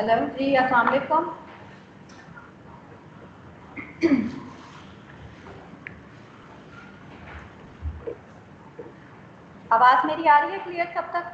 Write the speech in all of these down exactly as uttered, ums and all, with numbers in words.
Hello जी, अस्सलाम वालेकुम। आवाज़ मेरी आ रही है क्लियर तब तक?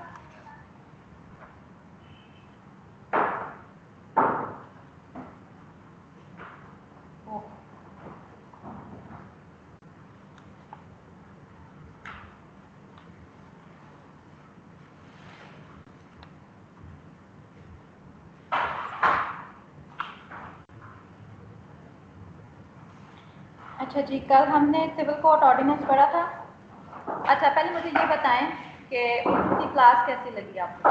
अच्छा जी, कल हमने सिविल कोर्ट ऑर्डिनेंस पढ़ा था। अच्छा, पहले मुझे ये बताएं कि उर्दू की क्लास कैसी लगी आपको?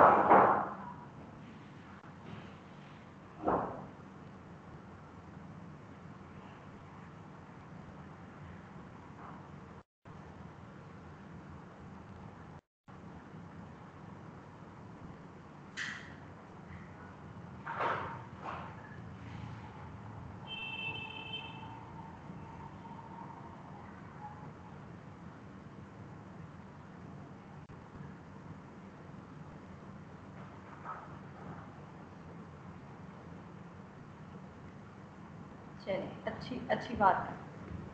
चलिए, अच्छी अच्छी बात है।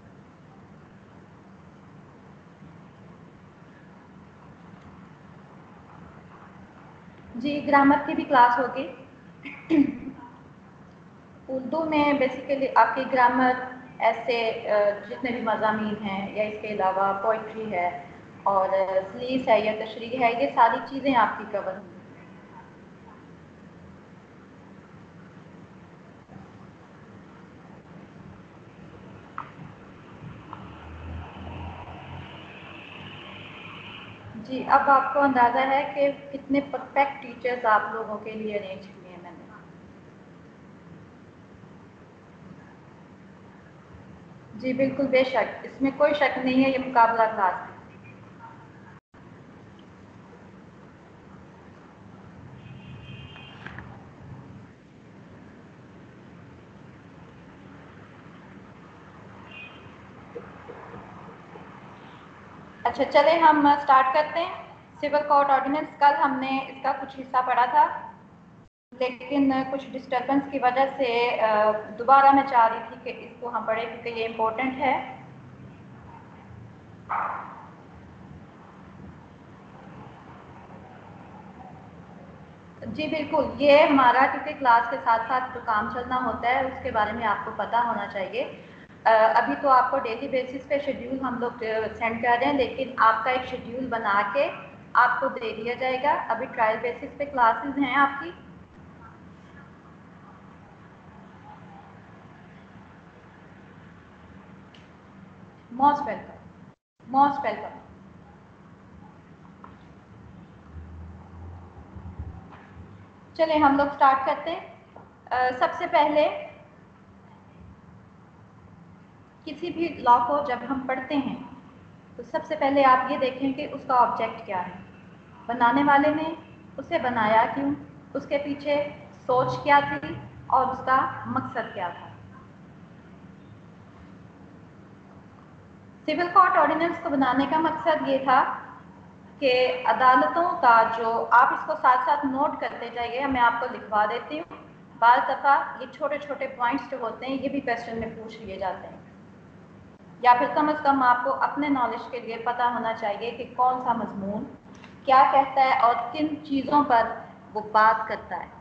जी, ग्रामर की भी क्लास होगी। उर्दू में बेसिकली आपकी ग्रामर ऐसे जितने भी मज़ामीन हैं या इसके अलावा पोइट्री है और सलीस है या तशरीह है, ये सारी चीज़ें आपकी कवर होंगी। जी, अब आपको अंदाज़ा है कि कितने परफेक्ट टीचर्स आप लोगों के लिए अरेंज किए हैं मैंने। जी बिल्कुल, बेशक, इसमें कोई शक नहीं है, ये मुकाबला क्लास है। अच्छा, चले हम स्टार्ट करते हैं। सिविल कोर्ट ऑर्डिनेंस, कल हमने इसका कुछ हिस्सा पढ़ा था, लेकिन कुछ डिस्टर्बेंस की वजह से दोबारा मैं चाह रही थी कि इसको हम पढ़ें क्योंकि ये इम्पोर्टेंट है। जी बिल्कुल, ये हमारा क्योंकि क्लास के साथ साथ जो काम चलना होता है उसके बारे में आपको पता होना चाहिए। अभी तो आपको डेली बेसिस पे शेड्यूल हम लोग सेंड कर रहे हैं, लेकिन आपका एक शेड्यूल बना के आपको दे दिया जाएगा। अभी ट्रायल बेसिस पे क्लासेस हैं आपकी। Most welcome, most welcome. चलिए हम लोग स्टार्ट करते हैं। सबसे पहले किसी भी लॉ को जब हम पढ़ते हैं तो सबसे पहले आप ये देखें कि उसका ऑब्जेक्ट क्या है, बनाने वाले ने उसे बनाया क्यों, उसके पीछे सोच क्या थी और उसका मकसद क्या था। सिविल कोर्ट ऑर्डिनेंस को बनाने का मकसद ये था कि अदालतों का जो, आप इसको साथ साथ नोट करते जाइए, मैं आपको लिखवा देती हूँ। बार दफ़ा ये छोटे छोटे पॉइंट्स जो होते हैं ये भी क्वेश्चन में पूछ लिए जाते हैं, या फिर कम से कम आपको अपने नॉलेज के लिए पता होना चाहिए कि कौन सा मजमून क्या कहता है और किन चीज़ों पर वो बात करता है।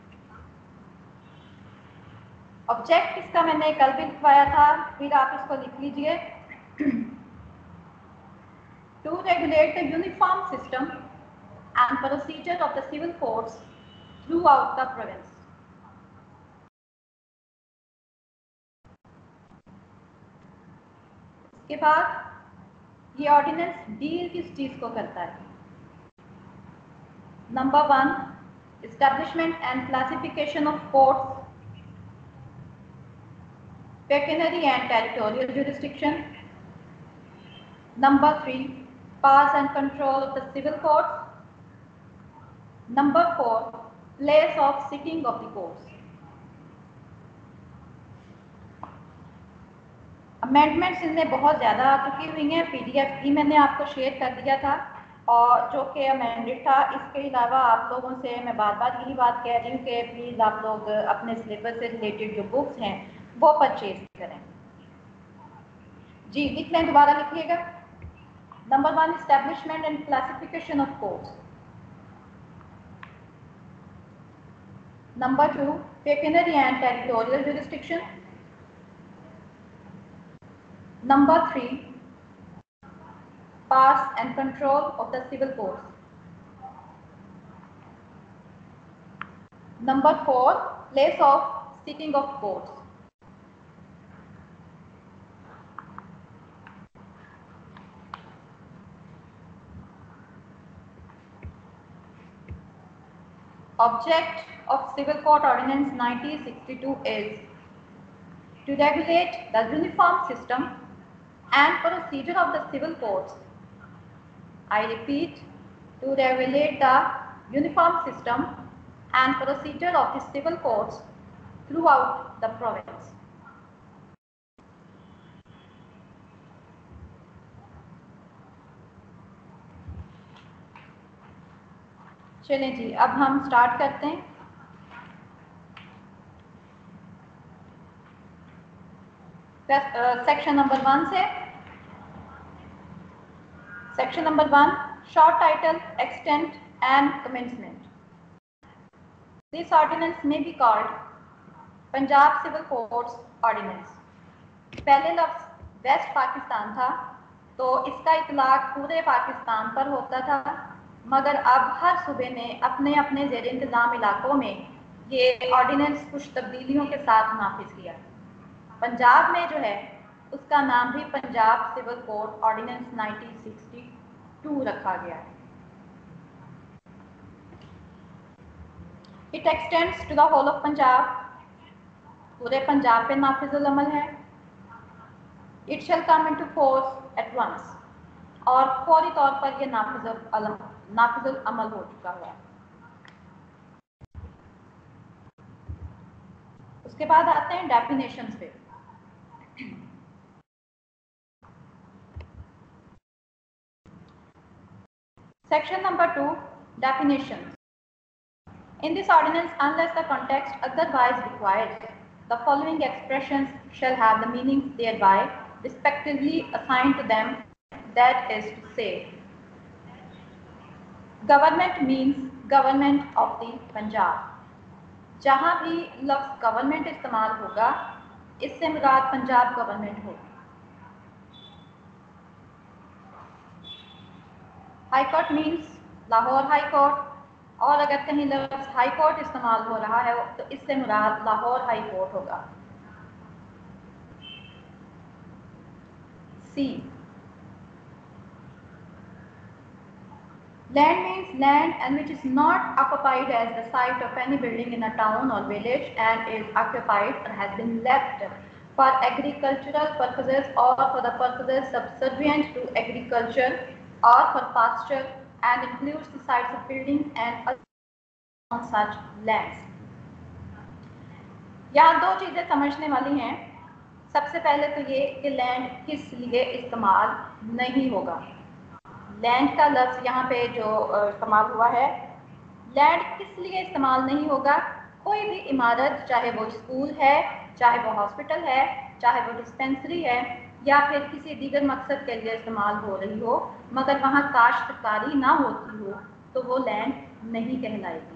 ऑब्जेक्ट इसका मैंने कल भी लिखवाया था, फिर आप इसको लिख लीजिए। To regulate the uniform system and procedure of the civil courts throughout the province. इसके बाद ये ऑर्डिनेंस डील किस चीज़ को करता है? Number one, establishment and classification of courts, pecuniary and territorial jurisdiction. Number three, powers and control of the civil courts. Number four, place of sitting of the courts. Amendments इनमें बहुत ज़्यादा आ चुकी हुई हैं, पीडीएफ भी मैंने आपको शेयर कर दिया था और जो कि अमेंडेड था। इसके अलावा आप लोगों से मैं बार बार यही बात कह रही हूँ कि प्लीज़ आप लोग अपने सिलेबस से रिलेटेड जो बुक्स हैं वो परचेज करें। जी लिख लें, दोबारा लिखिएगा। Number one, establishment and classification of courts. Number two, pecuniary and territorial jurisdiction. Number three, powers and control of the civil courts. Number four, place of sitting of courts. Object of Civil Court Ordinance nineteen sixty-two is to regulate the uniform system and procedure of the civil courts. I repeat, to regulate the uniform system and procedure of the civil courts throughout the province. चलें जी, अब हम start करते हैं। Section number one से। Section number one, short title, extent and commencement. This ordinance may be called Punjab civil courts ordinance. पहले लफ्ज waste Pakistan था तो इसका इतलाक पूरे पाकिस्तान पर होता था, मगर अब हर सूबे ने अपने अपने ज़ेर इंतज़ाम इलाकों में ये ऑर्डिनेंस कुछ तब्दीलियों के साथ नाफिज किया। पंजाब में जो है उसका नाम भी Punjab civil code ordinance nineteen sixty two रखा गया है। It extends to the whole of Punjab, पूरे पंजाब पे नाफिजुल अमल है। It shall come into force at once, और फौरी तौर पर यह नाफिजुल नाफिजुल अमल हो चुका हुआ है। उसके बाद आते हैं डेफिनेशंस पे। Section number two, definitions. In this ordinance, unless the context otherwise requires, the following expressions shall have the meanings thereby respectively assigned to them. That is to say, government means government of the Punjab. जहाँ भी लफ्ज़ government इस्तेमाल होगा, इससे मुराद Punjab government होगी। High court means Lahore high court, और अगर कहीं लफ्ज़ हाई कोर्ट इस्तेमाल हो रहा है तो इससे मुराद लाहौर हाई कोर्ट होगा। C, land means land and which is not occupied as the site of any building in a town or village and is occupied or has been left for agricultural purposes or for the purposes subsequent to agriculture or for pasture and includes the sites of buildings and on such lands. यहाँ दो चीज़ें समझने वाली हैं। सबसे पहले तो ये कि लैंड किस लिए इस्तेमाल नहीं होगा। लैंड का लफ्ज़ यहाँ पे जो इस्तेमाल हुआ है, लैंड किस लिए इस्तेमाल नहीं होगा। कोई भी इमारत, चाहे वो स्कूल है, चाहे वो हॉस्पिटल है, चाहे वो डिस्पेंसरी है, या फिर किसी दीगर मकसद के लिए इस्तेमाल हो रही हो, मगर वहाँ काश्तकारी ना होती हो तो वो लैंड नहीं कहलाएगी।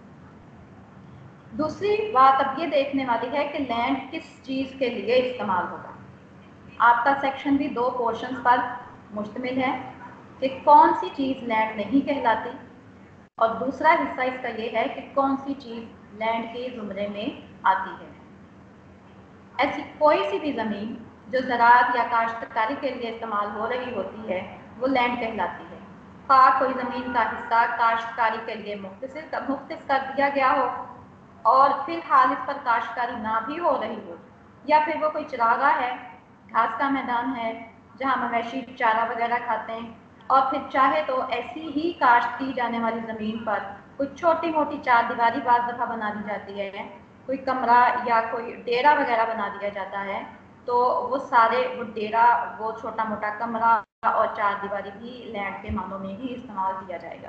दूसरी बात अब ये देखने वाली है कि लैंड किस चीज़ के लिए इस्तेमाल होगा। आपका सेक्शन भी दो पोर्शंस पर मुश्तमिल है कि कौन सी चीज़ लैंड नहीं कहलाती, और दूसरा हिस्सा इसका ये है कि कौन सी चीज़ लैंड के ज़ुमरे में आती है। ऐसी कोई सी भी ज़मीन जो ज़राअत या काश्तकारी के लिए इस्तेमाल हो रही होती है वो लैंड कहलाती है। खा कोई ज़मीन का हिस्सा काश्तकारी के लिए मुख्तस मुख्तस कर दिया गया हो और फिलहाल इस पर काश्तकारी ना भी हो रही हो, या फिर वो कोई चरागाह है, घास का मैदान है जहाँ मवेशी चारा वगैरह खाते हैं, और फिर चाहे तो ऐसी ही काश्त की जाने वाली ज़मीन पर कोई छोटी मोटी चार दीवारी बाज़ दफ़ा बना दी जाती है, कोई कमरा या कोई डेरा वगैरह बना दिया जाता है, तो वो सारे वो डेरा, वो छोटा मोटा कमरा और चार दीवारी भी लैंड के मानों में ही इस्तेमाल किया जाएगा।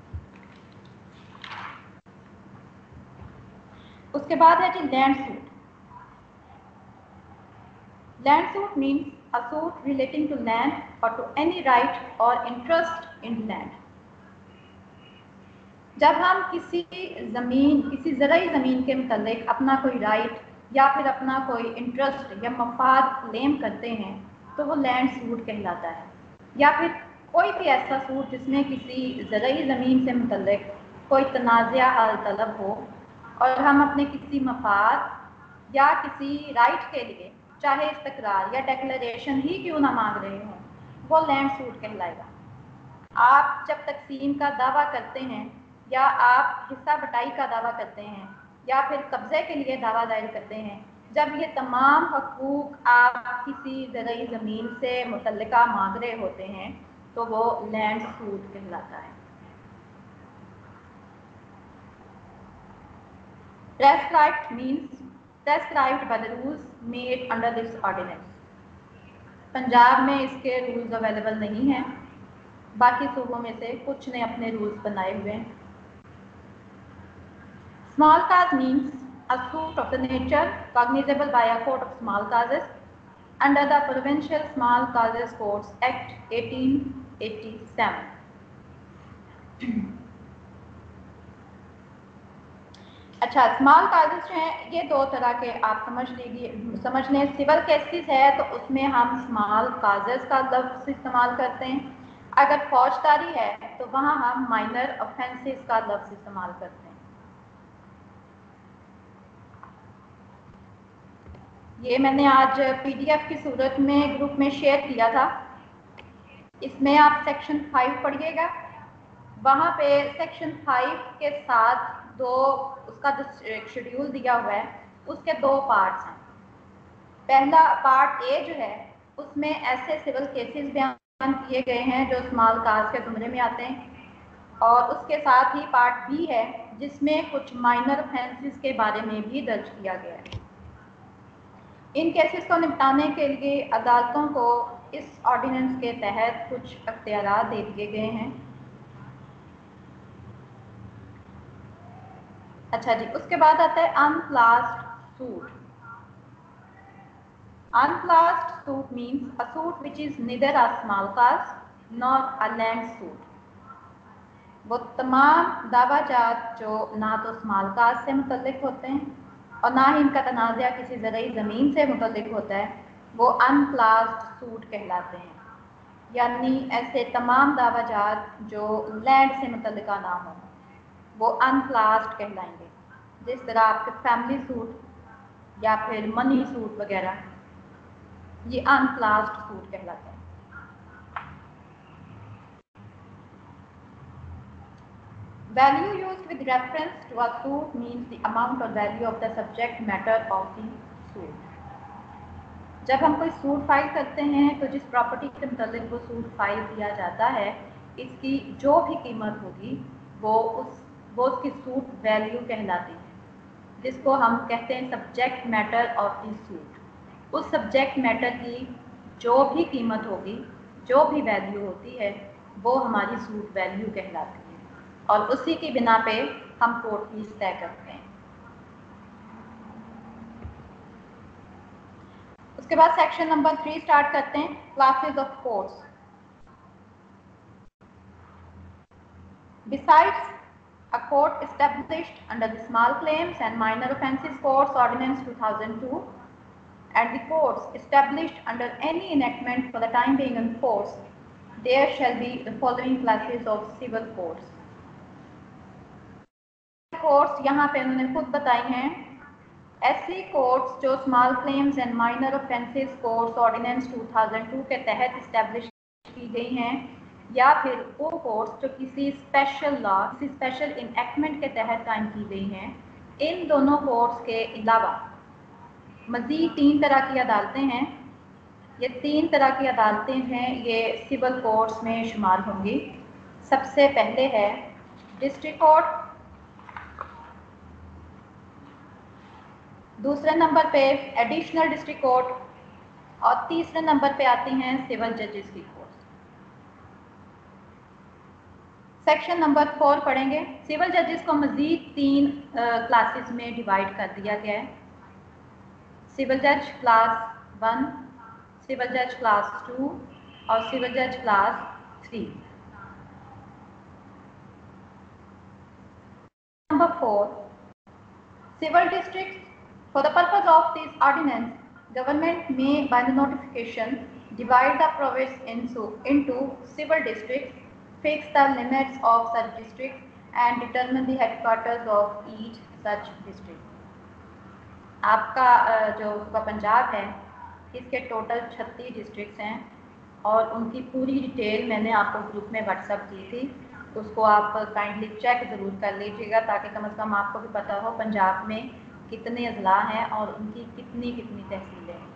उसके बाद है जी land suit. Land suit means a suit relating to land or to any right or interest in land. जब हम किसी ज़मीन किसी ज़राई ज़मीन के मुतालिक अपना कोई राइट या फिर अपना कोई इंटरेस्ट या मफाद क्लेम करते हैं तो वो लैंड सूट कहलाता है। या फिर कोई भी ऐसा सूट जिसमें किसी ज़राई ज़मीन से मुतालिक कोई तनाज़ा हल तलब हो और हम अपने किसी मफाद या किसी राइट के लिए चाहे इस्तकरार या डिक्लेरेशन ही क्यों ना मांग रहे हों, वो लैंड सूट कहलाएगा। आप जब तकसीम का दावा करते हैं या आप हिस्सा बटाई का दावा करते हैं या फिर कब्ज़े के लिए दावा दायर करते हैं, जब ये तमाम हकूक़ आप किसी ज़राई ज़मीन से मुतल्लिका मांग रहे होते हैं तो वो लैंड सूट कहलाता है। Prescribed means prescribed by the rules made under this ordinance. Punjab में इसके रूल्स अवेलेबल नहीं हैं, बाकी सूबों में से कुछ ने अपने रूल्स बनाए हुए हैं। Small cause means a suit of the nature cognizable by a court of small causes under the Provincial Small Causes Courts Act eighteen eighty-seven. अच्छा, स्मॉल काजेस जो हैं ये दो तरह के आप समझ लीजिए समझ लें। सिविल केसेस है तो उसमें हम स्मॉल काजेस का लफ्ज़ इस्तेमाल करते हैं। अगर फौजदारी है तो वहाँ हम माइनर ऑफेंसेस का लफ्ज़ इस्तेमाल करते हैं। ये मैंने आज पीडीएफ की सूरत में ग्रुप में शेयर किया था। इसमें आप सेक्शन फाइव पढ़िएगा, वहाँ पे सेक्शन फाइव के साथ दो उसका जो शेड्यूल दिया हुआ है उसके दो पार्ट्स हैं। पहला पार्ट ए जो है उसमें ऐसे सिविल केसेस बयान किए गए हैं जो स्मॉल काज के जुमरे में आते हैं, और उसके साथ ही पार्ट बी है जिसमें कुछ माइनर ऑफेंसेस के बारे में भी दर्ज किया गया है। इन केसेस को निपटाने के लिए अदालतों को इस ऑर्डिनेंस के तहत कुछ अख्तियारात दे दिए गए हैं। अच्छा जी, उसके बाद आता है unclassed suit. Unclassed suit means a suit which is neither a small class nor a land suit. वो तमाम दावाजात जो ना तो स्मॉल क्लास से मुतल्लिक होते हैं और ना ही इनका तनाज़ा किसी ज़राई ज़मीन से मुतल्लिक होता है, वो अनक्लास्ड सूट कहलाते हैं। यानी ऐसे तमाम दावाजात जो लैंड से मुतल्लिका ना हो वो अनक्लास्ड कहलाएंगे। जिस तरह आपके फैमिली सूट या फिर मनी सूट वगैरह, ये अनक्लास्ड सूट कहलाते हैं। Value used with reference to a suit means the amount or value of the subject matter of the suit. जब हम कोई सूट फाइल करते हैं तो जिस प्रॉपर्टी के मुतालिक वो सूट फाइल किया जाता है, इसकी जो भी कीमत होगी वो उस वो उसकी सूट वैल्यू कहलाती है, जिसको हम कहते हैं subject matter of the suit. उस सब्जेक्ट मैटर की जो भी कीमत होगी, जो भी वैल्यू होती है, वो हमारी सूट वैल्यू कहलाती है और उसी की बिना पे हम कोर्ट फीस तय करते हैं। उसके बाद सेक्शन नंबर थ्री स्टार्ट करते हैं, classes of courts. Besides a court established under the Small Claims and Minor Offences Courts Ordinance two thousand two and the courts established under any enactment for the time being in force, there shall be the following classes of civil courts. Courts यहाँ पे उन्होंने खुद बताई हैं, ऐसी courts जो small claims and minor offences courts ordinance two thousand two के तहत इस्टेब्लिश की गई हैं, या फिर वो कोर्ट्स जो किसी स्पेशल लॉ किसी स्पेशल इनएक्टमेंट के तहत कायम की गई हैं। इन दोनों कोर्ट्स के अलावा मज़ीद तीन तरह की अदालतें हैं। ये तीन तरह की अदालतें हैं, ये सिविल कोर्ट्स में शुमार होंगी। सबसे पहले है डिस्ट्रिक्ट कोर्ट, दूसरे नंबर पे एडिशनल डिस्ट्रिक्ट कोर्ट और तीसरे नंबर पे आती हैं सिविल जजेस की कोर्ट। सेक्शन नंबर फोर पढ़ेंगे। सिविल जजेस को मजीद तीन क्लासेस में डिवाइड कर दिया गया है। सिविल जज क्लास वन, सिविल जज क्लास टू और सिविल जज class three. Number four, civil districts. For the purpose of this ordinance, government may by the notification divide the province into, into civil districts, fix the limits of such districts and determine the headquarters of each such district. आपका जो पंजाब है इसके total छत्तीस districts हैं और उनकी पूरी detail मैंने आपको ग्रुप में व्हाट्सएप दी थी, उसको आप काइंडली चेक ज़रूर कर लीजिएगा ताकि कम से कम आपको भी पता हो पंजाब में कितने अजला हैं और उनकी कितनी कितनी तहसीलें हैं।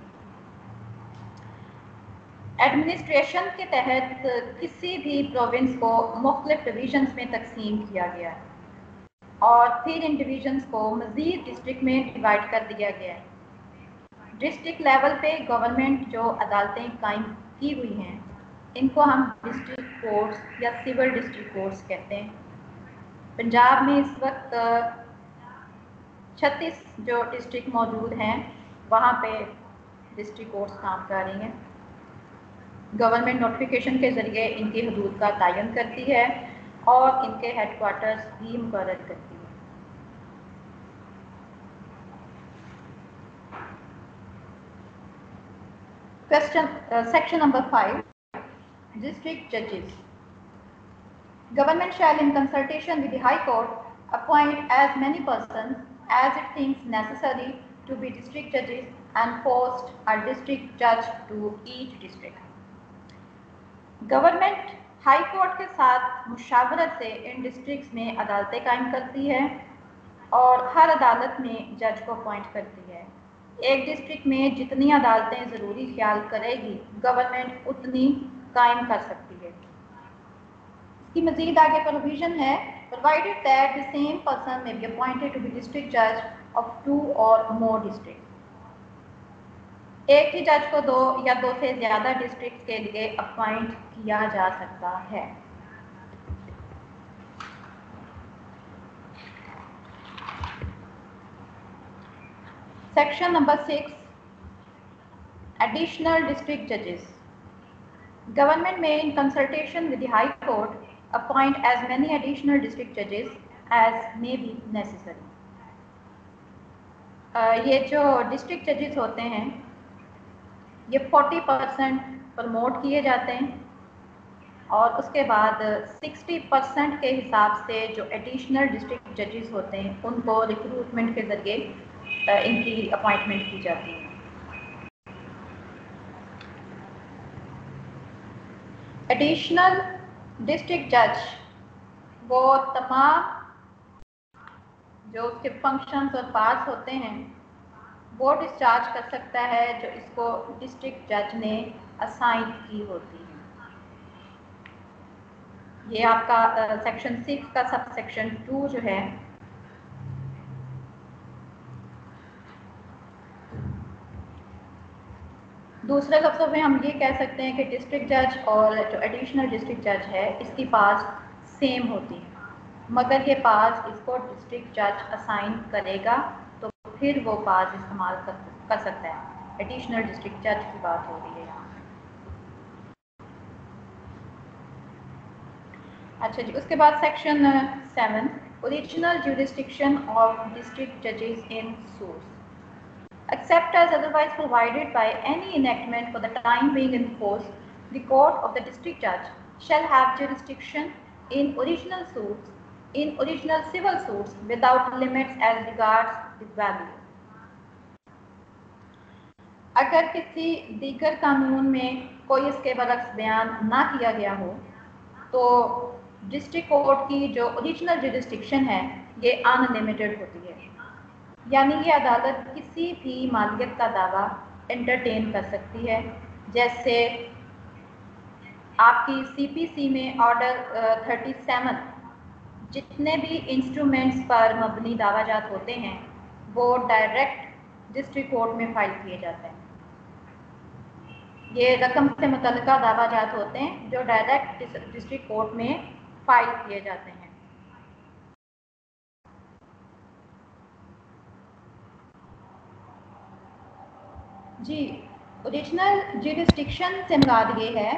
एडमिनिस्ट्रेशन के तहत किसी भी प्रोविंस को मुख्तलिफ डिवीजन्स में तकसीम किया गया है और फिर इन डिवीजन्स को मज़ीद डिस्ट्रिक्ट में डिवाइड कर दिया गया है। डिस्ट्रिक्ट लेवल पे गवर्नमेंट जो अदालतें कायम की हुई हैं इनको हम डिस्ट्रिक्ट कोर्ट्स या सिविल डिस्ट्रिक्ट कोर्ट्स कहते हैं। पंजाब में इस वक्त छत्तीस जो डिस्ट्रिक्ट मौजूद हैं वहाँ पे डिस्ट्रिक्ट कोर्ट्स काम कर रही हैं। गवर्नमेंट नोटिफिकेशन के ज़रिए इनकी हदूद का तयन करती है और इनके हेडक्वार्टर्स भी मुकर्रर करती है। Question uh, section number five, district judges. Government shall, in consultation with the High Court, appoint as many persons as it thinks necessary to be district judges and post a district judge to each district. Government high court के साथ मुशावरत से इन districts में अदालतें कायम करती है और हर अदालत में जज को अपॉइंट करती है। एक डिस्ट्रिक्ट में जितनी अदालतें ज़रूरी ख्याल करेगी गवर्नमेंट उतनी कायम कर सकती है। इसकी मज़ीद आगे प्रोविज़न है, provided that the same person may be appointed to be district जज of two or more district. एक ही जज को दो या दो से ज़्यादा डिस्ट्रिक्ट के लिए अपॉइंट किया जा सकता है। Section number six, additional district judges. Government may, in consultation with the High Court, appoint as many additional district judges as may be necessary. uh, ये जो district judges होते हैं ये चालीस परसेंट प्रमोट किए जाते हैं और उसके बाद साठ परसेंट के हिसाब से जो एडिशनल डिस्ट्रिक्ट जजेस होते हैं उनको रिक्रूटमेंट के ज़रिए इनकी अपॉइंटमेंट की जाती है। एडिशनल डिस्ट्रिक्ट जज वो तमाम जो उसके फंक्शंस और पार्ट्स होते हैं वो डिस्चार्ज कर सकता है जो इसको डिस्ट्रिक्ट जज ने असाइन की होती है। ये आपका सेक्शन सिक्स का सब सेक्शन टू जो है दूसरे लफ्ज़ों में हम ये कह सकते हैं कि डिस्ट्रिक्ट जज और जो एडिशनल डिस्ट्रिक्ट जज है इसकी पास सेम होती है, मगर ये पास इसको डिस्ट्रिक्ट जज असाइन करेगा तो फिर वो पास इस्तेमाल कर, कर सकता है। एडिशनल डिस्ट्रिक्ट जज की बात हो रही है यहाँ। अच्छा जी, उसके बाद section seven, original jurisdiction of district जजेस in suits. Except as otherwise provided by any enactment for the time being in force, the court of the district judge shall have jurisdiction in original suits, in original civil suits without limits as regards the value. अगर किसी दीगर कानून में कोई इसके बरक्स बयान ना किया गया हो तो डिस्ट्रिक्ट कोर्ट की जो ओरिजिनल जुरिस्डिक्शन है ये अनलिमिटेड होती है, यानी ये अदालत किसी भी मालियत का दावा एंटरटेन कर सकती है। जैसे आपकी सीपीसी में ऑर्डर थर्टी सेवन जितने भी इंस्ट्रूमेंट्स पर मबनी दावाजात होते हैं वो डायरेक्ट डिस्ट्रिक्ट कोर्ट में फाइल किए जाते हैं। ये रकम से मुतल्लिका दावाजात होते हैं जो डायरेक्ट डिस्ट्रिक्ट कोर्ट में फाइल किए जाते हैं। जी, ओरिजिनल ज्यूरिसडिक्शन से मुराद ये है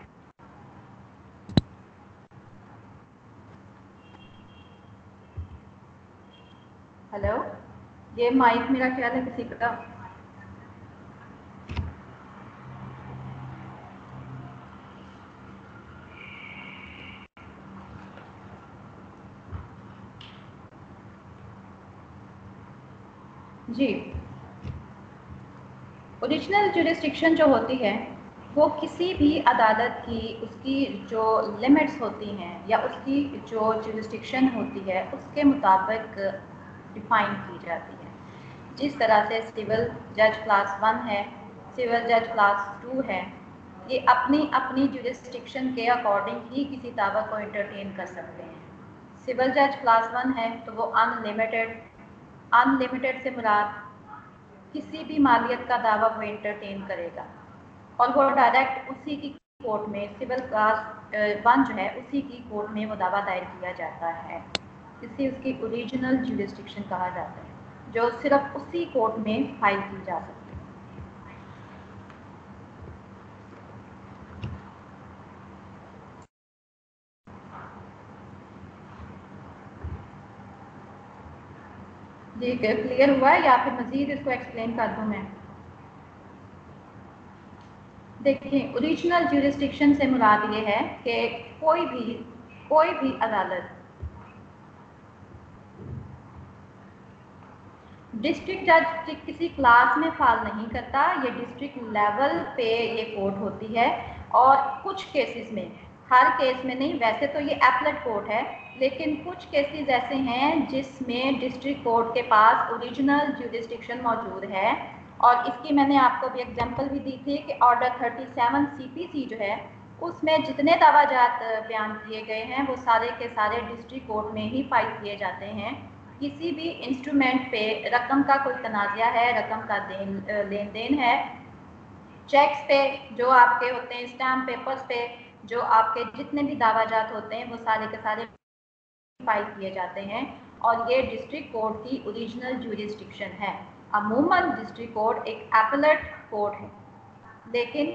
हेलो, ये माइक मेरा ख्याल है किसी का। जी, ओरिजिनल ज्यूरिसडिक्शन जो होती है वो किसी भी अदालत की उसकी जो लिमिट्स होती हैं या उसकी जो ज्यूरिसडिक्शन होती है उसके मुताबिक डिफाइन की जाती है। जिस तरह से सिविल जज क्लास वन है, सिविल जज क्लास टू है, ये अपनी अपनी ज्यूरिसडिक्शन के अकॉर्डिंग ही किसी दावा को एंटरटेन कर सकते हैं। सिविल जज क्लास वन है तो वो अनलिमिटेड अनलिमिटेड से मुराद किसी भी मालियत का दावा वो एंटरटेन करेगा और वो डायरेक्ट उसी की कोर्ट में, सिविल क्लास वन जो है उसी की कोर्ट में वो दावा दायर किया जाता है। इसे उसकी ओरिजिनल ज्यूरिसडिक्शन कहा जाता है, जो सिर्फ उसी कोर्ट में फाइल की जा सकती है। जी, क्लियर हुआ है या फिर मजीद इसको एक्सप्लेन कर दूं मैं? देखिए, ओरिजिनल ज्यूरिसडिक्शन से मुराद ये है कि कोई भी कोई भी अदालत डिस्ट्रिक्ट जज किसी क्लास में फाल नहीं करता, ये डिस्ट्रिक्ट लेवल पे ये कोर्ट होती है। और कुछ केसेस में, हर केस में नहीं, वैसे तो ये एपलेट कोर्ट है, लेकिन कुछ केसेस ऐसे हैं जिसमें डिस्ट्रिक्ट कोर्ट के पास ओरिजिनल ज्यूरिसडिक्शन मौजूद है। और इसकी मैंने आपको भी एग्जांपल भी दी थी कि ऑर्डर सैंतीस सीपीसी जो है उसमें जितने दावाजात बयान किए गए हैं वो सारे के सारे डिस्ट्रिक्ट कोर्ट में ही फाइल किए जाते हैं। किसी भी इंस्ट्रूमेंट पे रकम का कोई तनाज़ा है, रकम का देन लेन देन है, चेक्स पे जो आपके होते हैं, स्टैम्प पेपर्स पे जो आपके जितने भी दावाजात होते हैं वो सारे के सारे फाइल किए जाते हैं और ये डिस्ट्रिक्ट कोर्ट की ओरिजिनल ज्यूरिसडिक्शन है। अमूमन डिस्ट्रिक्ट कोर्ट एक एपलेट कोर्ट है, लेकिन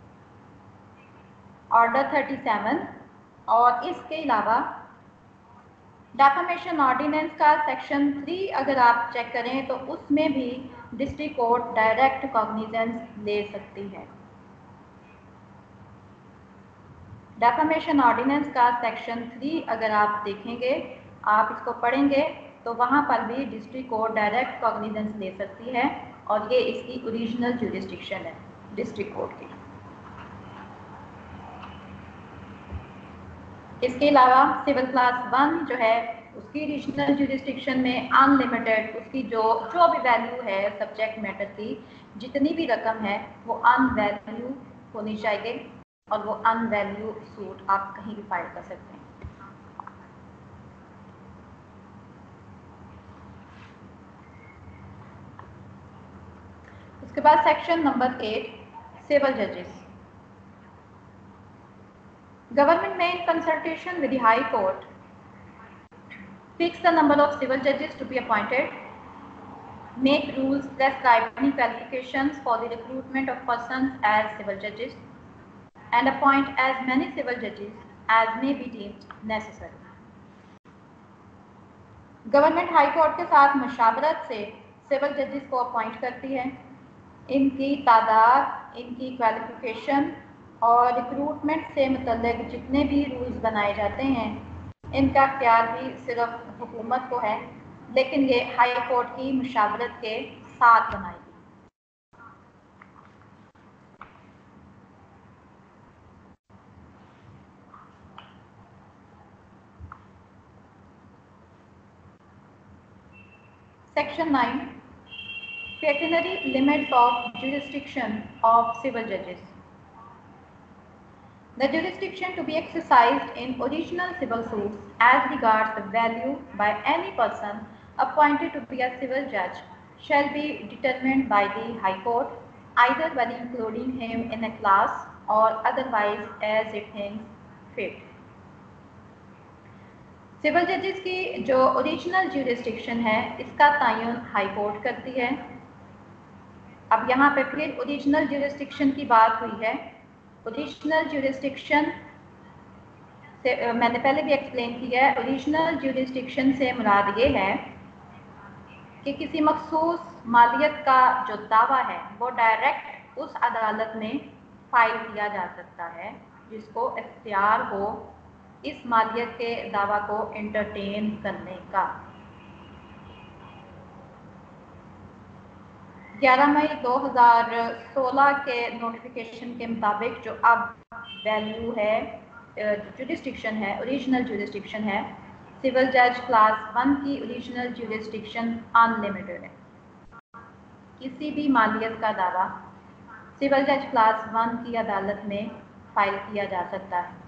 ऑर्डर सैंतीस और इसके अलावा डेफामेशन ऑर्डिनेंस का सेक्शन थ्री अगर आप चेक करें तो उसमें भी डिस्ट्रिक्ट कोर्ट डायरेक्ट कॉग्निजेंस ले सकती है। डेफामेशन ऑर्डिनेंस का सेक्शन थ्री अगर आप देखेंगे, आप इसको पढ़ेंगे तो वहाँ पर भी डिस्ट्रिक्ट कोर्ट डायरेक्ट कॉग्निजेंस ले सकती है और ये इसकी ओरिजिनल ज्यूरिसडिक्शन है डिस्ट्रिक्ट कोर्ट की। इसके अलावा सिविल क्लास वन जो है उसकी रीजनल ज्यूरिसडिक्शन में अनलिमिटेड, उसकी जो जो भी वैल्यू है सब्जेक्ट मैटर की, जितनी भी रकम है वो अनवैल्यू होनी चाहिए और वो अनवैल्यू सूट आप कहीं भी फाइल कर सकते हैं। उसके बाद सेक्शन नंबर एट, सिविल जजेस। Government may in consultation with the high court fix the number of civil judges to be appointed, make rules prescribing qualifications for the recruitment of persons as civil judges, and appoint as many civil judges as may be deemed necessary. Government high court के साथ मशावरत से civil जजेस को appoint करती है। इनकी तादाद, इनकी क्वालिफिकेशन और रिक्रूटमेंट से मुतल्लिक जितने भी रूल्स बनाए जाते हैं इनका अख्तियार भी सिर्फ हुकूमत को है, लेकिन ये हाई कोर्ट की मुशावरत के साथ बनाएगी। Section nine, pecuniary limits of jurisdiction of civil judges. The jurisdiction to be exercised in original civil suits as regards the value by any person appointed to be a civil judge shall be determined by the High Court, either by including him in a class or otherwise as it thinks fit. Civil जजेस की जो original jurisdiction है इसका तयन high court करती है। अब यहाँ पे फिर ओरिजिनल ज्यूरिसडिक्शन की बात हुई है। ओरिजिनल ज्यूरिसडिक्शन से मैंने पहले भी एक्सप्लेन किया है, ओरिजिनल ज्यूरिसडिक्शन से मुराद ये है कि किसी मखसूस मालियत का जो दावा है वो डायरेक्ट उस अदालत में फाइल किया जा सकता है जिसको इख्तियार हो इस मालियत के दावा को एंटरटेन करने का। ग्यारह मई दो हज़ार सोलह के नोटिफिकेशन के मुताबिक जो अब वैल्यू है, ज्यूरिसडिक्शन है, ओरिजिनल ज्यूरिसडिक्शन है, सिविल जज क्लास वन की ओरिजिनल ज्यूरिसडिक्शन अनलिमिटेड है। किसी भी मालियत का दावा सिविल जज क्लास वन की अदालत में फाइल किया जा सकता है।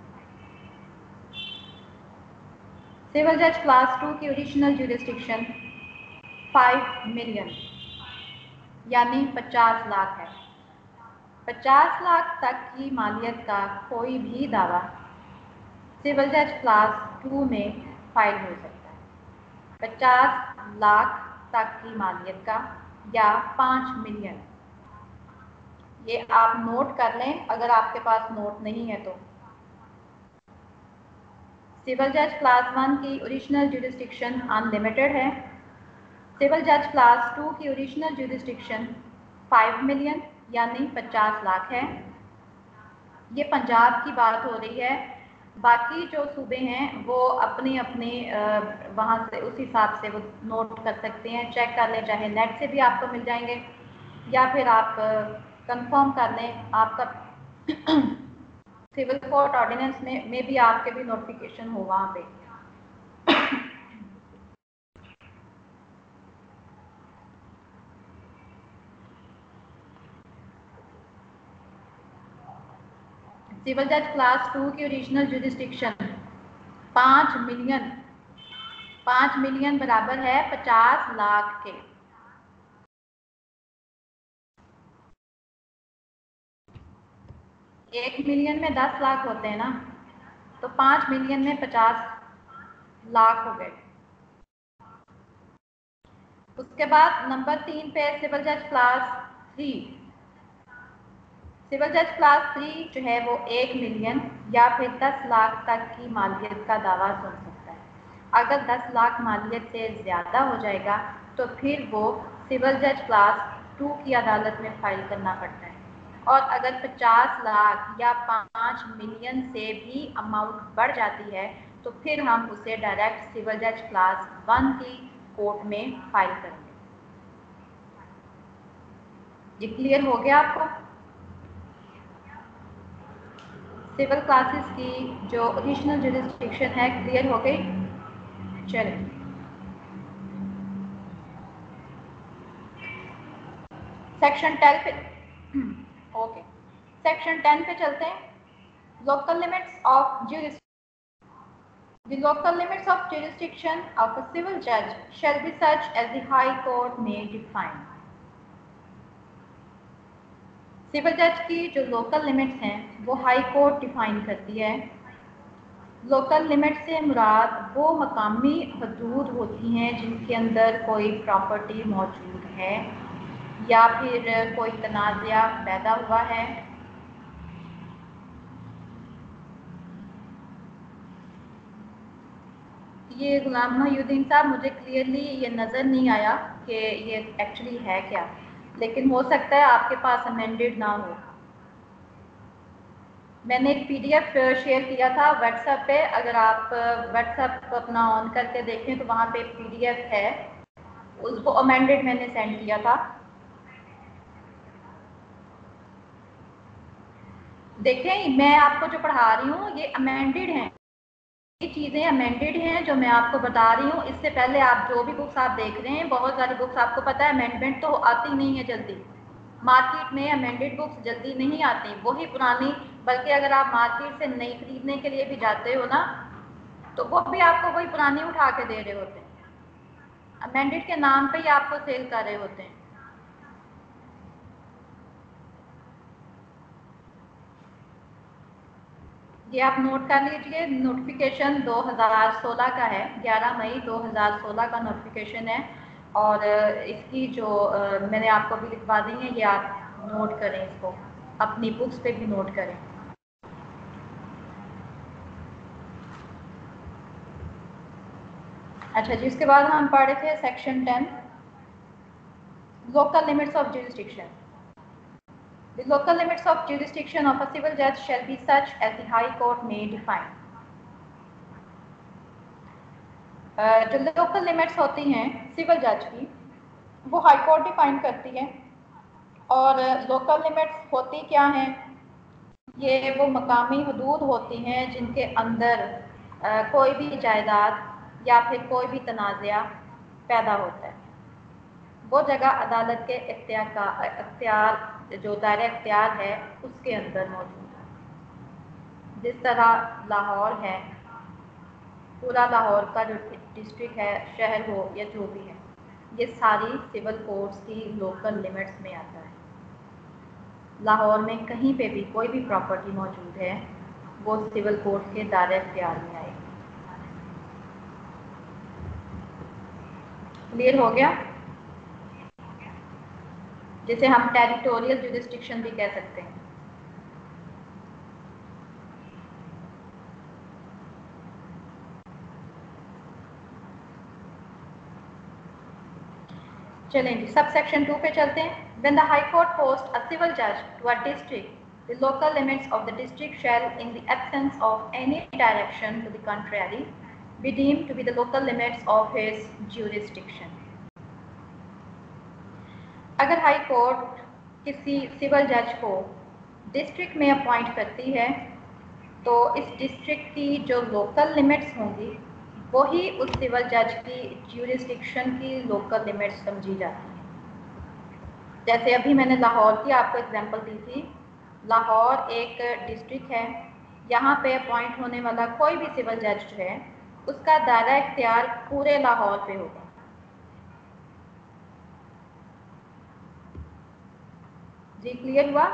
सिविल जज क्लास टू की ओरिजिनल ज्यूरिसडिक्शन फाइव मिलियन यानी पचास लाख है। पचास लाख तक की मालियत का कोई भी दावा सिविल जज क्लास टू में फाइल हो सकता है। पचास लाख तक की मालियत का या पाँच मिलियन, ये आप नोट कर लें अगर आपके पास नोट नहीं है तो। सिविल जज क्लास वन की ओरिजिनल ज्यूरिसडिक्शन अनलिमिटेड है। सिविल जज क्लास टू की ओरिजिनल ज्यूरिसडिक्शन फाइव मिलियन यानी पचास लाख है। ये पंजाब की बात हो रही है, बाकी जो सूबे हैं वो अपनी अपनी वहाँ से उस हिसाब से वो नोट कर सकते हैं। चेक कर लें, चाहे नेट से भी आपको मिल जाएंगे या फिर आप कंफर्म कर लें आपका सिविल कोर्ट ऑर्डिनेंस में में भी आपके भी नोटिफिकेशन हो वहाँ पे। सिविल जज क्लास टू की ओरिजिनल ज्यूरिसडिक्शन पाँच मिलियन पाँच मिलियन बराबर है पचास लाख के। एक मिलियन में दस लाख होते हैं ना, तो पाँच मिलियन में पचास लाख हो गए। उसके बाद नंबर तीन पे सिविल जज क्लास थ्री। सिविल जज क्लास थ्री जो है वो एक मिलियन या फिर दस लाख तक की मालियत का दावा सुन सकता है। अगर दस लाख मालियत से ज़्यादा हो जाएगा तो फिर वो सिविल जज क्लास टू की अदालत में फाइल करना पड़ता है। और अगर पचास लाख या पाँच मिलियन से भी अमाउंट बढ़ जाती है तो फिर हम उसे डायरेक्ट सिविल जज क्लास वन की कोर्ट में फाइल करेंगे। ये क्लियर हो गया आपको? सिविल क्लासेस की जो ओरिजिनल ज्यूरिसडिक्शन है क्लियर हो गई? चलें, सेक्शन टेन पे ओके सेक्शन टेन पे चलते हैं। Local limits of jurisdiction. The local limits of jurisdiction of a civil judge shall be such as the High Court may define. सिविल जज की जो लोकल लिमिट्स हैं वो हाई कोर्ट डिफाइन करती है। लोकल लिमिट से मुराद वो मकामी हदूद होती हैं जिनके अंदर कोई प्रॉपर्टी मौजूद है या फिर कोई तनाज़ा पैदा हुआ है। ये गुलाम मोहिउद्दीन साहब मुझे क्लियरली ये नज़र नहीं आया कि ये एक्चुअली है क्या, लेकिन हो सकता है आपके पास अमेंडेड ना हो। मैंने एक पीडीएफ शेयर किया था व्हाट्सएप पे, अगर आप व्हाट्सएप अपना ऑन करके देखें तो वहाँ पे पीडीएफ है, उसको अमेंडेड मैंने सेंड किया था। देखें, मैं आपको जो पढ़ा रही हूँ ये अमेंडेड हैं, ये चीज़ें अमेंडेड हैं जो मैं आपको बता रही हूँ। इससे पहले आप जो भी बुक्स आप देख रहे हैं, बहुत सारी बुक्स आपको पता है अमेंडमेंट तो आती नहीं है जल्दी, मार्केट में अमेंडेड बुक्स जल्दी नहीं आती, वही पुरानी, बल्कि अगर आप मार्केट से नई खरीदने के लिए भी जाते हो ना तो वो भी आपको वही पुरानी उठा के दे रहे होते हैं, अमेंडेड के नाम पे ही आपको सेल कर रहे होते हैं। ये आप नोट कर लीजिए, नोटिफिकेशन दो हज़ार सोलह का है, ग्यारह मई दो हज़ार सोलह का नोटिफिकेशन है। और इसकी जो मैंने आपको भी लिखवा दी है, ये आप नोट करें, इसको अपनी बुक्स पे भी नोट करें। अच्छा जी, इसके बाद हम पढ़े थे section ten, local limits of jurisdiction. The local limits of jurisdiction of a civil judge shall be such as the High Court may define. uh, जो लोकल लिमिट्स होती हैं सिविल जज की, वो हाई कोर्ट डिफाइन करती है। और local limits होती क्या हैं? ये वो मकामी हदूद होती हैं जिनके अंदर आ, कोई भी जायदाद या फिर कोई भी तनाज़ा पैदा होता है, वो जगह अदालत के इख्तियार का इख्तियार जो दायरा इख्तियार है उसके अंदर मौजूद है। जिस तरह लाहौर है, पूरा लाहौर का जो डिस्ट्रिक्ट है, शहर हो या जो भी है, ये सारी सिविल कोर्ट्स की लोकल लिमिट्स में आता है। लाहौर में कहीं पे भी कोई भी प्रॉपर्टी मौजूद है, वो सिविल कोर्ट के दायरे इख्तियार में आएगी। क्लियर हो गया? जिसे हम टेरिटोरियल जुरिस्डिक्शन भी कह सकते हैं। चलें, सब सेक्शन टू पे चलते हैं। When the High Court posts a civil judge to a district, the local limits of the district shall, in the absence of any direction to the contrary, be deemed to be the local limits of his jurisdiction. अगर high court किसी civil जज को district में appoint करती है, तो इस district की जो लोकल लिमिट्स होंगी वही उस सिविल जज की ज्यूरिस्डिक्शन की लोकल लिमिट्स समझी जाती हैं। जैसे अभी मैंने लाहौर की आपको एग्जांपल दी थी। लाहौर एक डिस्ट्रिक्ट है, यहाँ पे अपॉइंट होने वाला कोई भी सिविल जज जो है उसका दायरा इख्तियार पूरे लाहौर पे होगा। जी क्लियर हुआ?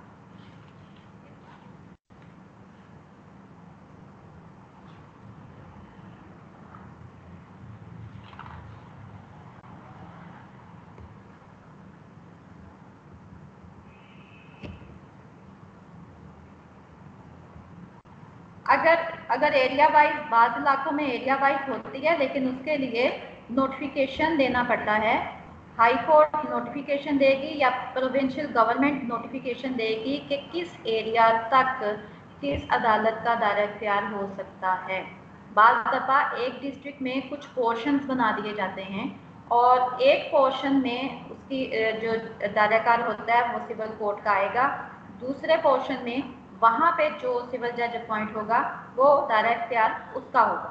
अगर अगर एरिया वाइज, बाद इलाकों में एरिया वाइज होती है, लेकिन उसके लिए नोटिफिकेशन देना पड़ता है। हाई कोर्ट नोटिफिकेशन देगी या प्रोविंशियल गवर्नमेंट नोटिफिकेशन देगी कि किस एरिया तक किस अदालत का दायरा इख्तियार हो सकता है। बाज़ दफ़ा एक डिस्ट्रिक्ट में कुछ पोर्शंस बना दिए जाते हैं और एक पोर्शन में उसकी जो दायरा होता है वो सिविल कोर्ट का आएगा, दूसरे पोर्शन में वहाँ पे जो सिविल जज अपॉइंट होगा वो दायरा इख्तियार उसका होगा।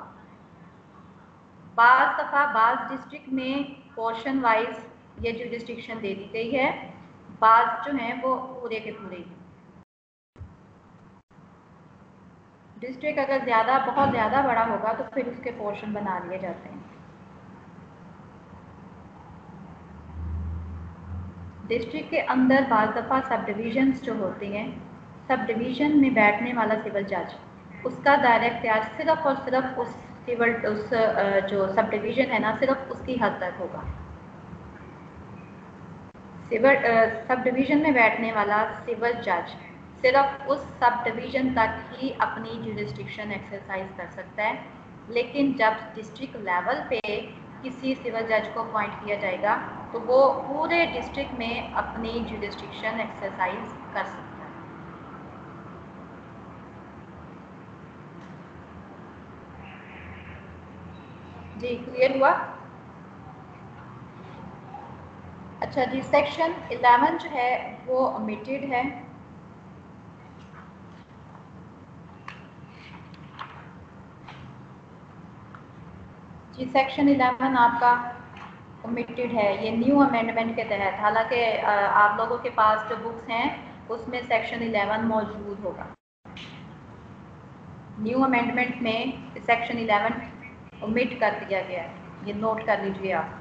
बाज़ दफ़ा बाज़ डिस्ट्रिक्ट में पोर्शन वाइज ये जुरिस्डिक्शन दे दी गई है, बाज़ जो हैं वो पूरे के पूरे ही। डिस्ट्रिक्ट अगर ज़्यादा बहुत ज़्यादा बड़ा होगा तो फिर उसके पोर्शन बना लिए जाते हैं। डिस्ट्रिक्ट के अंदर बाज़ दफ़ा सब डिवीजन्स जो होती हैं, सब डिवीज़न में बैठने वाला सिविल जज, उसका दायरा इख्तियार सिर्फ और सिर्फ उस सिविल उस जो सब डिवीज़न है ना, सिर्फ उसकी हद तक होगा। सिविल सब डिवीज़न में बैठने वाला सिविल जज सिर्फ उस सब डिवीज़न तक ही अपनी जुरिस्डिक्शन एक्सरसाइज कर सकता है। लेकिन जब डिस्ट्रिक्ट लेवल पे किसी सिविल जज को अपॉइंट किया जाएगा तो वो पूरे डिस्ट्रिक्ट में अपनी जुरिस्डिक्शन एक्सरसाइज कर सकता है। जी क्लियर हुआ? अच्छा जी, सेक्शन इलेवन जो है वो ओमिटेड है। जी सेक्शन इलेवन आपका ओमिटेड है, ये न्यू अमेंडमेंट के तहत। हालांकि आप लोगों के पास जो बुक्स हैं उसमें सेक्शन इलेवन मौजूद होगा। न्यू अमेंडमेंट में सेक्शन इलेवन ओमिट कर दिया गया है, ये नोट कर लीजिए आप।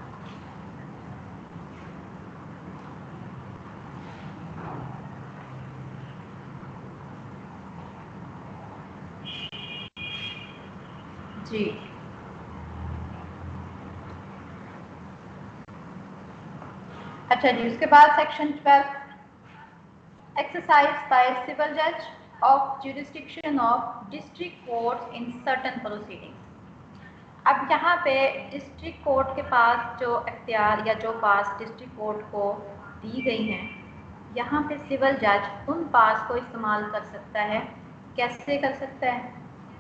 जी अच्छा जी, उसके बाद section twelve exercise by civil जज of jurisdiction of district courts in certain proceedings. अब यहाँ पे डिस्ट्रिक्ट कोर्ट के पास जो अख्तियार या जो पास डिस्ट्रिक्ट कोर्ट को दी गई हैं, यहाँ पे सिविल जज उन पास को इस्तेमाल कर सकता है। कैसे कर सकता है?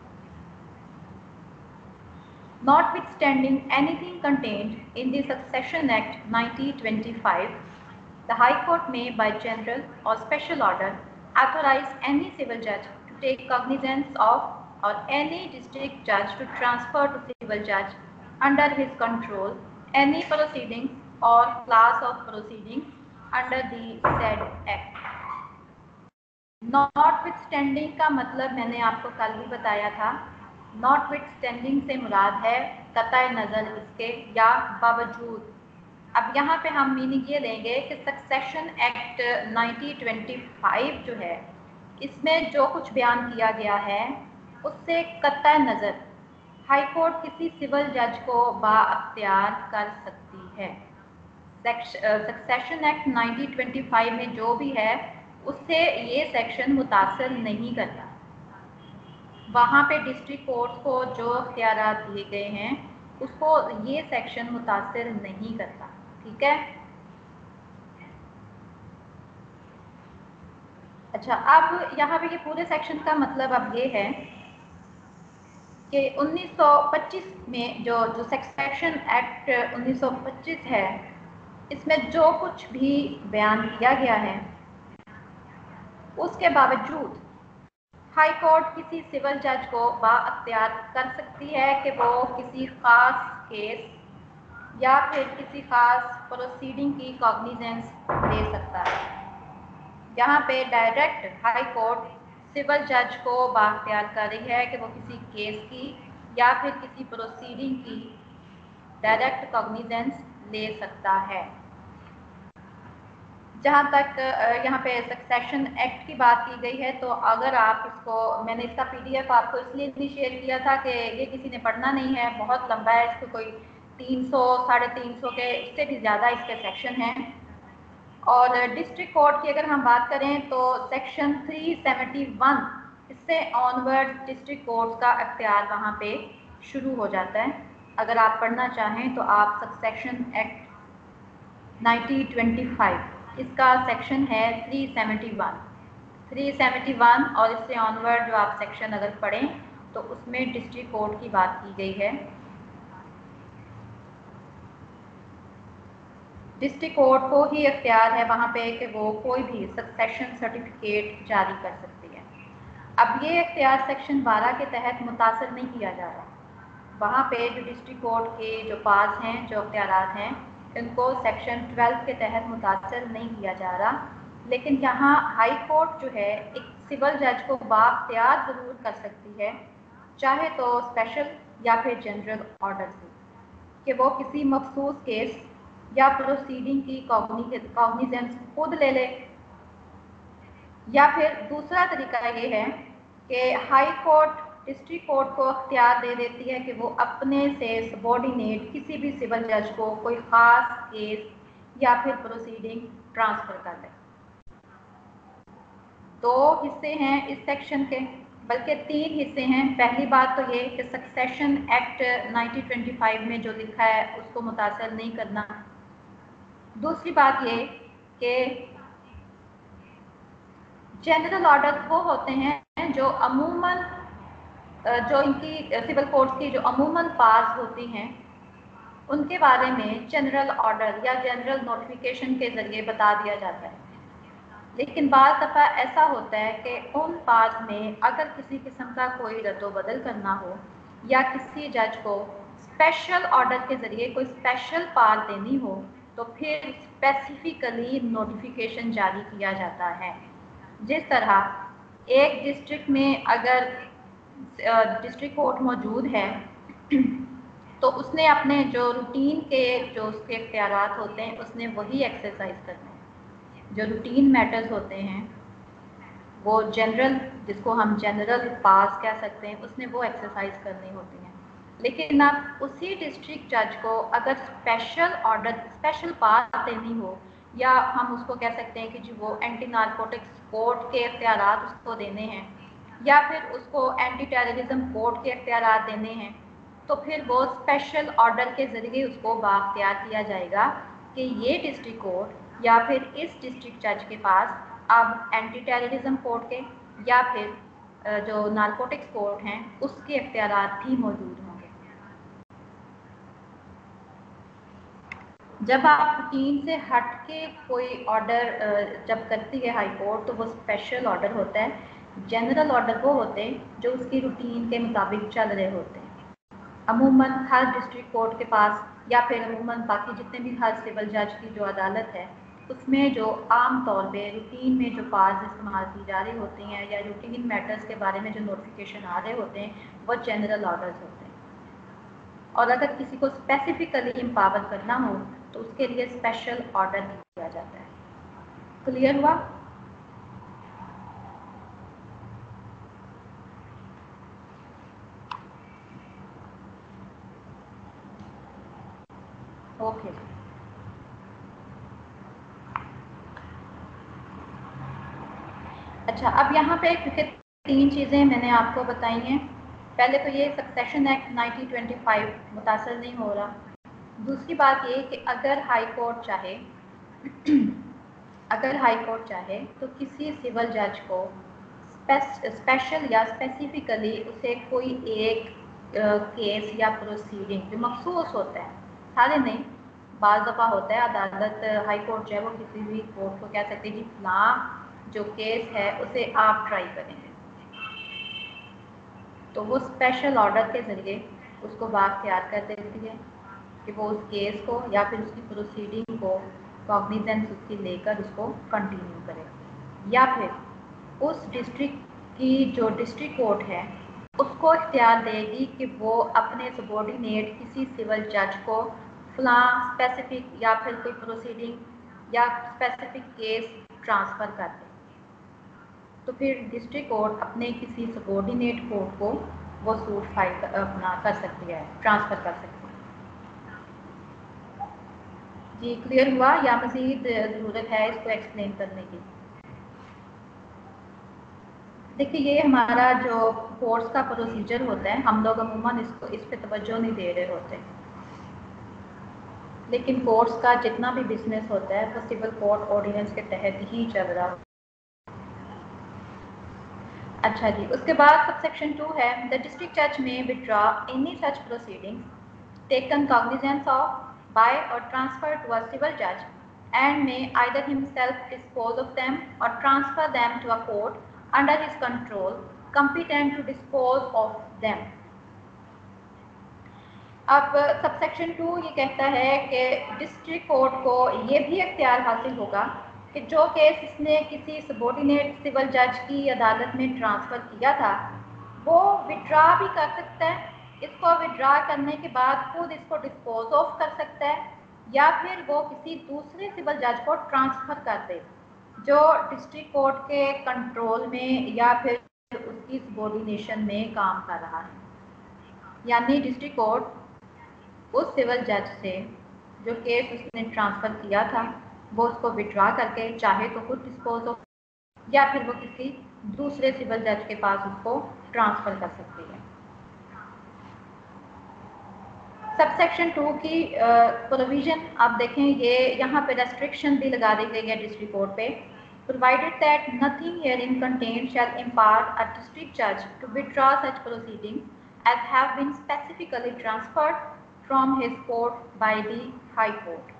Notwithstanding anything contained in the Succession Act nineteen twenty-five, the High Court may, by general or special order, authorize any civil judge to take cognizance of, or any district judge to transfer to civil judge under his control any proceedings or class of proceedings under the said Act. Notwithstanding का मतलब मैंने आपको कल भी बताया था। Notwithstanding से मुराद है कतई नज़र इसके या बावजूद। अब यहाँ पे हम मीनिंग ये लेंगे कि succession act nineteen twenty five जो है, इसमें जो कुछ बयान किया गया है उससे कतई नज़र हाई कोर्ट किसी सिविल जज को बाअख्तियार कर सकती है। Succession act nineteen twenty five में जो भी है उससे ये सेक्शन मुतासर नहीं करता। वहाँ पे डिस्ट्रिक्ट कोर्ट को जो अख्तियारात दिए गए हैं उसको ये सेक्शन मुतासर नहीं करता। ठीक है। अच्छा, अब यहाँ पे ये पूरे सेक्शन का मतलब अब ये है कि उन्नीस सौ पच्चीस में जो जो सक्सेशन एक्ट उन्नीस सौ पच्चीस है, इसमें जो कुछ भी बयान किया गया है उसके बावजूद हाई कोर्ट किसी सिविल जज को बाअख्तियार कर सकती है कि वो किसी ख़ास केस या फिर किसी ख़ास प्रोसीडिंग की कॉग्निजेंस ले सकता है। यहाँ पे डायरेक्ट हाई कोर्ट सिविल जज को बाअख्तियार कर रही है कि वो किसी केस की या फिर किसी प्रोसीडिंग की डायरेक्ट कॉग्निजेंस ले सकता है। जहाँ तक यहाँ पे सक्सेशन एक्ट की बात की गई है, तो अगर आप इसको, मैंने इसका पीडीएफ आपको इसलिए नहीं शेयर किया था कि ये किसी ने पढ़ना नहीं है, बहुत लंबा है, इसको कोई तीन सौ साढ़े तीन सौ के इससे भी ज़्यादा इसके सेक्शन हैं। और डिस्ट्रिक्ट कोर्ट की अगर हम बात करें तो सेक्शन थ्री सेवेंटी वन, इससे ऑनवर्ड डिस्ट्रिक्ट कोर्ट का अख्तियार वहाँ पे शुरू हो जाता है। अगर आप पढ़ना चाहें तो आप succession act nineteen twenty five, इसका सेक्शन है three seventy one three seventy one और इससे ऑनवर्ड जो आप सेक्शन अगर पढ़ें तो उसमें डिस्ट्रिक्ट कोर्ट की बात की गई है। डिस्ट्रिक्ट कोर्ट को ही अख्तियार है वहाँ पे कि वो कोई भी सक्सेशन सर्टिफिकेट जारी कर सकती है। अब ये अख्तियार सेक्शन बारह के तहत मुतासर नहीं किया जा रहा। वहाँ पे जो डिस्ट्रिक्ट कोर्ट के जो पास हैं, जो अख्तियारात हैं, इनको सेक्शन ट्वेल्व के तहत मुतासर नहीं किया जा रहा। लेकिन यहाँ हाई कोर्ट जो है एक सिविल जज को बाअख्तियार ज़रूर कर सकती है, चाहे तो स्पेशल या फिर जनरल ऑर्डर से, कि वो किसी मखसूस केस या प्रोसीडिंग की कॉग्निजेंस खुद ले ले, या फिर दूसरा तरीका ये है कि हाई कोर्ट डिस्ट्रिक्ट कोर्ट को अख्तियार दे देती है कि वो अपने से सबॉर्डिनेट किसी भी सिविल जज को कोई ख़ास केस या फिर प्रोसीडिंग ट्रांसफ़र कर दे। दो हिस्से हैं इस सेक्शन के, बल्कि तीन हिस्से हैं। पहली बात तो ये कि succession act nineteen twenty five में जो लिखा है उसको मुतासर नहीं करना। दूसरी बात ये कि जनरल ऑर्डर वो होते हैं जो अमूमन जो इनकी सिविल कोर्ट्स की जो अमूमन पास होती हैं उनके बारे में जनरल ऑर्डर या जनरल नोटिफिकेशन के ज़रिए बता दिया जाता है। लेकिन बाज़ दफ़ा ऐसा होता है कि उन पास में अगर किसी किस्म का कोई रद्दोबदल करना हो या किसी जज को स्पेशल ऑर्डर के ज़रिए कोई स्पेशल पावर देनी हो तो फिर स्पेसिफिकली नोटिफिकेशन जारी किया जाता है। जिस तरह एक डिस्ट्रिक्ट में अगर डिस्ट्रिक्ट कोर्ट मौजूद है तो उसने अपने जो रूटीन के जो उसके इख्तियारात होते हैं उसने वही एक्सरसाइज करने हैं। जो रूटीन मैटर्स होते हैं वो जनरल, जिसको हम जनरल पास कह सकते हैं, उसने वो एक्सरसाइज करनी होती हैं। लेकिन अब उसी डिस्ट्रिक्ट जज को अगर स्पेशल ऑर्डर, स्पेशल पावर देनी हो, या हम उसको कह सकते हैं कि जी वो एंटी नारकोटिक्स कोर्ट के इख्तियारात उसको देने हैं, या फिर उसको एंटी टेररिज्म कोर्ट के इख्तियारात देने हैं, तो फिर वो स्पेशल ऑर्डर के ज़रिए उसको बाख्तियार किया जाएगा कि ये डिस्ट्रिक्ट कोर्ट या फिर इस डिस्ट्रिक्ट जज के पास अब एंटी टेररिज्म कोर्ट के या फिर जो नारकोटिक्स कोर्ट हैं उसके इख्तियारात भी मौजूद होंगे। जब आप रूटीन से हट के कोई ऑर्डर जब करती है हाई कोर्ट तो वो स्पेशल ऑर्डर होता है। जनरल ऑर्डर वो होते हैं जो उसकी रूटीन के मुताबिक चल रहे होते हैं। अमूमन हर डिस्ट्रिक्ट कोर्ट के पास या फिर अमूमन बाकी जितने भी हर सिविल जज की जो अदालत है उसमें जो आम तौर पे रूटीन में जो पार्स इस्तेमाल की जा रही होती हैं या रूटीन मैटर्स के बारे में जो नोटिफिकेशन आ रहे होते हैं वो जनरल ऑर्डर्स होते हैं। और अगर किसी को स्पेसिफिकली एम्पावर करना हो तो उसके लिए स्पेशल ऑर्डर किया जाता है। क्लियर हुआ? ओके। अच्छा, अब यहाँ पे तीन चीज़ें मैंने आपको बताई हैं। पहले तो ये succession act nineteen twenty five मुतासर नहीं हो रहा। दूसरी बात ये कि अगर हाई कोर्ट चाहे अगर हाई कोर्ट चाहे तो किसी सिविल जज को स्पेशल या स्पेसिफिकली उसे कोई एक केस या प्रोसीडिंग जो मखसूस होता है, सारे नहीं, बाज़ दफ़ा होता है अदालत हाई कोर्ट जो है वो किसी भी कोर्ट को कह सकती है कि फलां जो केस है उसे आप ट्राई करेंगे, तो वो स्पेशल ऑर्डर के ज़रिए उसको बाख्तियार कर देती है कि वो उस केस को या फिर उसकी प्रोसीडिंग को कॉग्निजेंस उसकी लेकर उसको कंटिन्यू करे, या फिर उस डिस्ट्रिक्ट की जो डिस्ट्रिक्ट कोर्ट है उसको इख्तियार देगी कि वो अपने सबॉर्डिनेट किसी सिविल जज को फलां स्पेसिफिक या फिर कोई प्रोसीडिंग या स्पेसिफिक केस ट्रांसफ़र कर दे। तो फिर डिस्ट्रिक्ट कोर्ट अपने किसी सबॉर्डिनेट कोर्ट को वो सूट फाइल अपना कर सकती है, ट्रांसफ़र कर सकती है। जी क्लियर हुआ या मज़ीद ज़रूरत है इसको एक्सप्लेन करने की? देखिए, ये हमारा जो कोर्स का प्रोसीजर होता है, हम लोग अमूमन इसको इस पे तवज्जो नहीं दे रहे होते, लेकिन कोर्स का जितना भी बिजनेस होता है वो सिविल कोर्ट ऑर्डिनेंस के तहत ही चल रहा है। अच्छा जी, उसके बाद सबसेक्शन टू है द डिस्ट्रिक्ट जज में withdraw any such proceedings taken cognizance of by और ट्रांसफर टू अ सिविल जज and may either himself dispose of them or transfer them to a court under his control competent to dispose of them। अब subsection two ये कहता है कि district court को ये भी इख्तियार हासिल होगा कि जो केस इसने किसी सबॉर्डिनेट सिविल जज की अदालत में ट्रांसफ़र किया था वो विड्रा भी कर सकता है, इसको विड्रा करने के बाद खुद इसको डिस्पोज ऑफ कर सकता है, या फिर वो किसी दूसरे सिविल जज को ट्रांसफ़र कर दे जो डिस्ट्रिक्ट कोर्ट के कंट्रोल में या फिर उसकी सबॉर्डिनेशन में काम कर रहा है। यानी डिस्ट्रिक्ट कोर्ट उस सिविल जज से जो केस उसने ट्रांसफ़र किया था वो उसको विड्रा करके चाहे तो खुद डिस्पोज ऑफ या फिर वो किसी दूसरे सिविल जज के पास उसको ट्रांसफ़र कर सकती है। सबसेक्शन टू की प्रोविज़न आप देखें, ये यहाँ पे रेस्ट्रिक्शन भी लगा दी गई है डिस्ट्रिक्ट कोर्ट पे। Provided that nothing herein contained shall impart a district जज to withdraw such proceedings as have been specifically transferred from his court by the high court.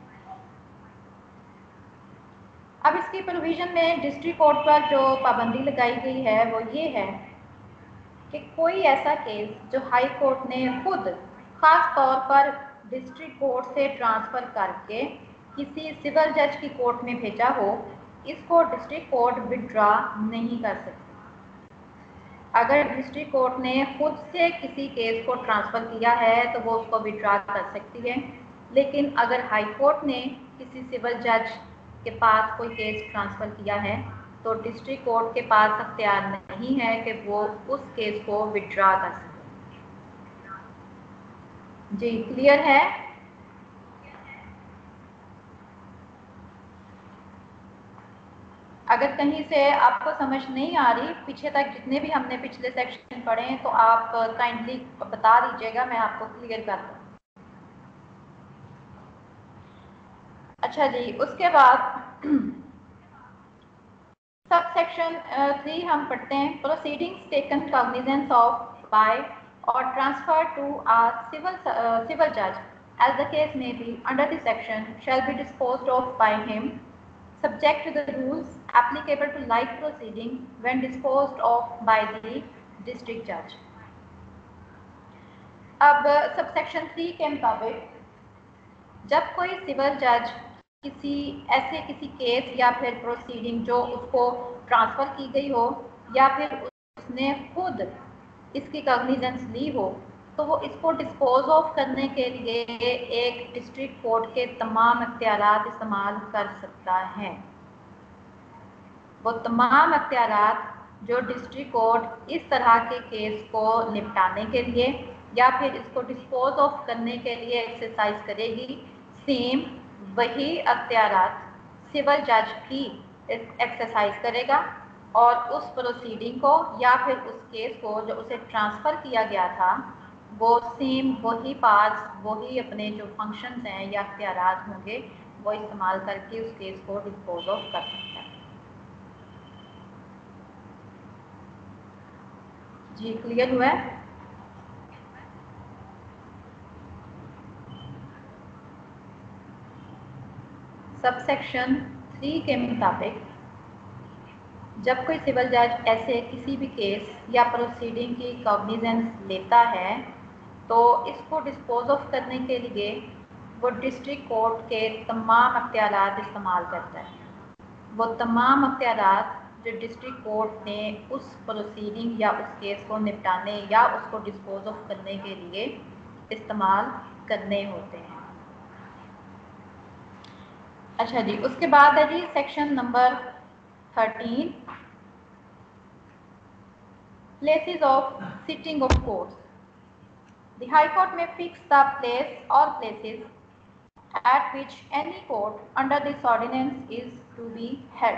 अब इसकी प्रोविज़न में डिस्ट्रिक्ट कोर्ट पर जो पाबंदी लगाई गई है वो ये है कि कोई ऐसा केस जो हाई कोर्ट ने खुद ख़ास तौर पर डिस्ट्रिक्ट कोर्ट से ट्रांसफ़र करके किसी सिविल जज की कोर्ट में भेजा हो, इसको डिस्ट्रिक्ट कोर्ट विड्रॉ नहीं कर सकती। अगर डिस्ट्रिक्ट कोर्ट ने खुद से किसी केस को ट्रांसफ़र किया है तो वो उसको विड्रॉ कर सकती है, लेकिन अगर हाई कोर्ट ने किसी सिविल जज के पास कोई केस ट्रांसफ़र किया है तो डिस्ट्रिक्ट कोर्ट के पास अख्तियार नहीं है कि वो उस केस को विड्रॉ कर सके। जी क्लियर है? अगर कहीं से आपको समझ नहीं आ रही, पीछे तक जितने भी हमने पिछले सेक्शन पढ़े हैं, तो आप काइंडली बता दीजिएगा, मैं आपको क्लियर कर दूँ। अच्छा जी, उसके बाद सब सेक्शन थ्री हम पढ़ते हैं, proceedings taken cognizance of by और transfer to a civil civil जज as the case may be under this section shall be disposed of by him subject to the rules applicable to like proceeding when disposed of by the district judge। अब sub section three के मुताबिक जब कोई civil जज किसी ऐसे किसी case या फिर प्रोसीडिंग जो उसको ट्रांसफ़र की गई हो या फिर उसने खुद इसकी कॉग्निजेंस ली हो, तो वो इसको डिस्पोज ऑफ करने के लिए एक डिस्ट्रिक्ट कोर्ट के तमाम अख्तियारात इस्तेमाल कर सकता है। वो तमाम अख्तियारात जो डिस्ट्रिक्ट कोर्ट इस तरह के केस को निपटाने के लिए या फिर इसको डिस्पोज ऑफ करने के लिए एक्सरसाइज करेगी, सेम वही अख्तियारात सिविल जज भी एक्सरसाइज करेगा और उस प्रोसीडिंग को या फिर उस केस को जो उसे ट्रांसफ़र किया गया था, वो सेम वही पार्ट्स, वही अपने जो फंक्शंस हैं या अख्तियारात होंगे, वो इस्तेमाल करके उस केस को डिस्पोज ऑफ कर सकता है। जी क्लियर हुआ है? सब सेक्शन थ्री के मुताबिक जब कोई सिविल जज ऐसे किसी भी केस या प्रोसीडिंग की कॉग्निजेंस लेता है, तो इसको डिस्पोज ऑफ करने के लिए वो डिस्ट्रिक्ट कोर्ट के तमाम अख्तियारात इस्तेमाल करता है। वो तमाम अख्तियारात जो डिस्ट्रिक्ट कोर्ट ने उस प्रोसीडिंग या उस केस को निपटाने या उसको डिस्पोज ऑफ करने के लिए इस्तेमाल करने होते हैं। अच्छा जी, उसके बाद है जी section number thirteen, places of sitting of courts. The High Court may fix the place or places at which any court under this ordinance is to be held.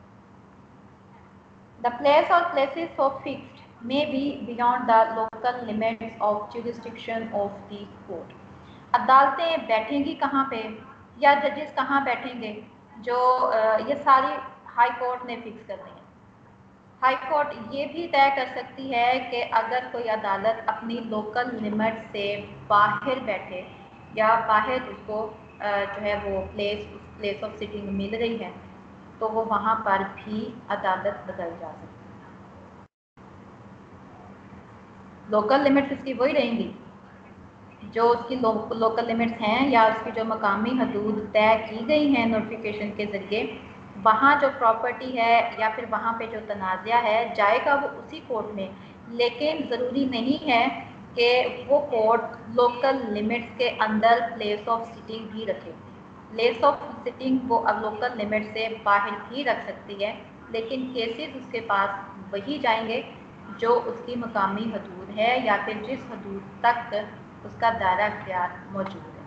The place or places so fixed may be beyond the local limits of jurisdiction of the court. अदालतें बैठेंगी कहाँ पे या जजेस कहाँ बैठेंगे, जो ये सारी हाई कोर्ट ने फिक्स करनी है। हाई कोर्ट ये भी तय कर सकती है कि अगर कोई अदालत अपनी लोकल लिमिट से बाहर बैठे या बाहर उसको जो है वो प्लेस प्लेस ऑफ सिटिंग मिल रही है, तो वो वहाँ पर भी अदालत बदल जा सकती है। लोकल लिमिट्स इसकी वही रहेंगी जो उसकी लो, लोकल लिमिट्स हैं या उसकी जो मकामी हदूद तय की गई हैं नोटिफिकेशन के ज़रिए, वहाँ जो प्रॉपर्टी है या फिर वहाँ पे जो तनाज़ा है जाएगा वो उसी कोर्ट में। लेकिन ज़रूरी नहीं है कि वो कोर्ट लोकल लिमिट्स के अंदर प्लेस ऑफ सिटिंग भी रखे। प्लेस ऑफ सिटिंग वो अब लोकल लिमिट से बाहर भी रख सकती है, लेकिन केसेस उसके पास वही जाएंगे जो उसकी मकामी हदूद है या फिर जिस हदूद तक उसका दायरा इख्तियार मौजूद है।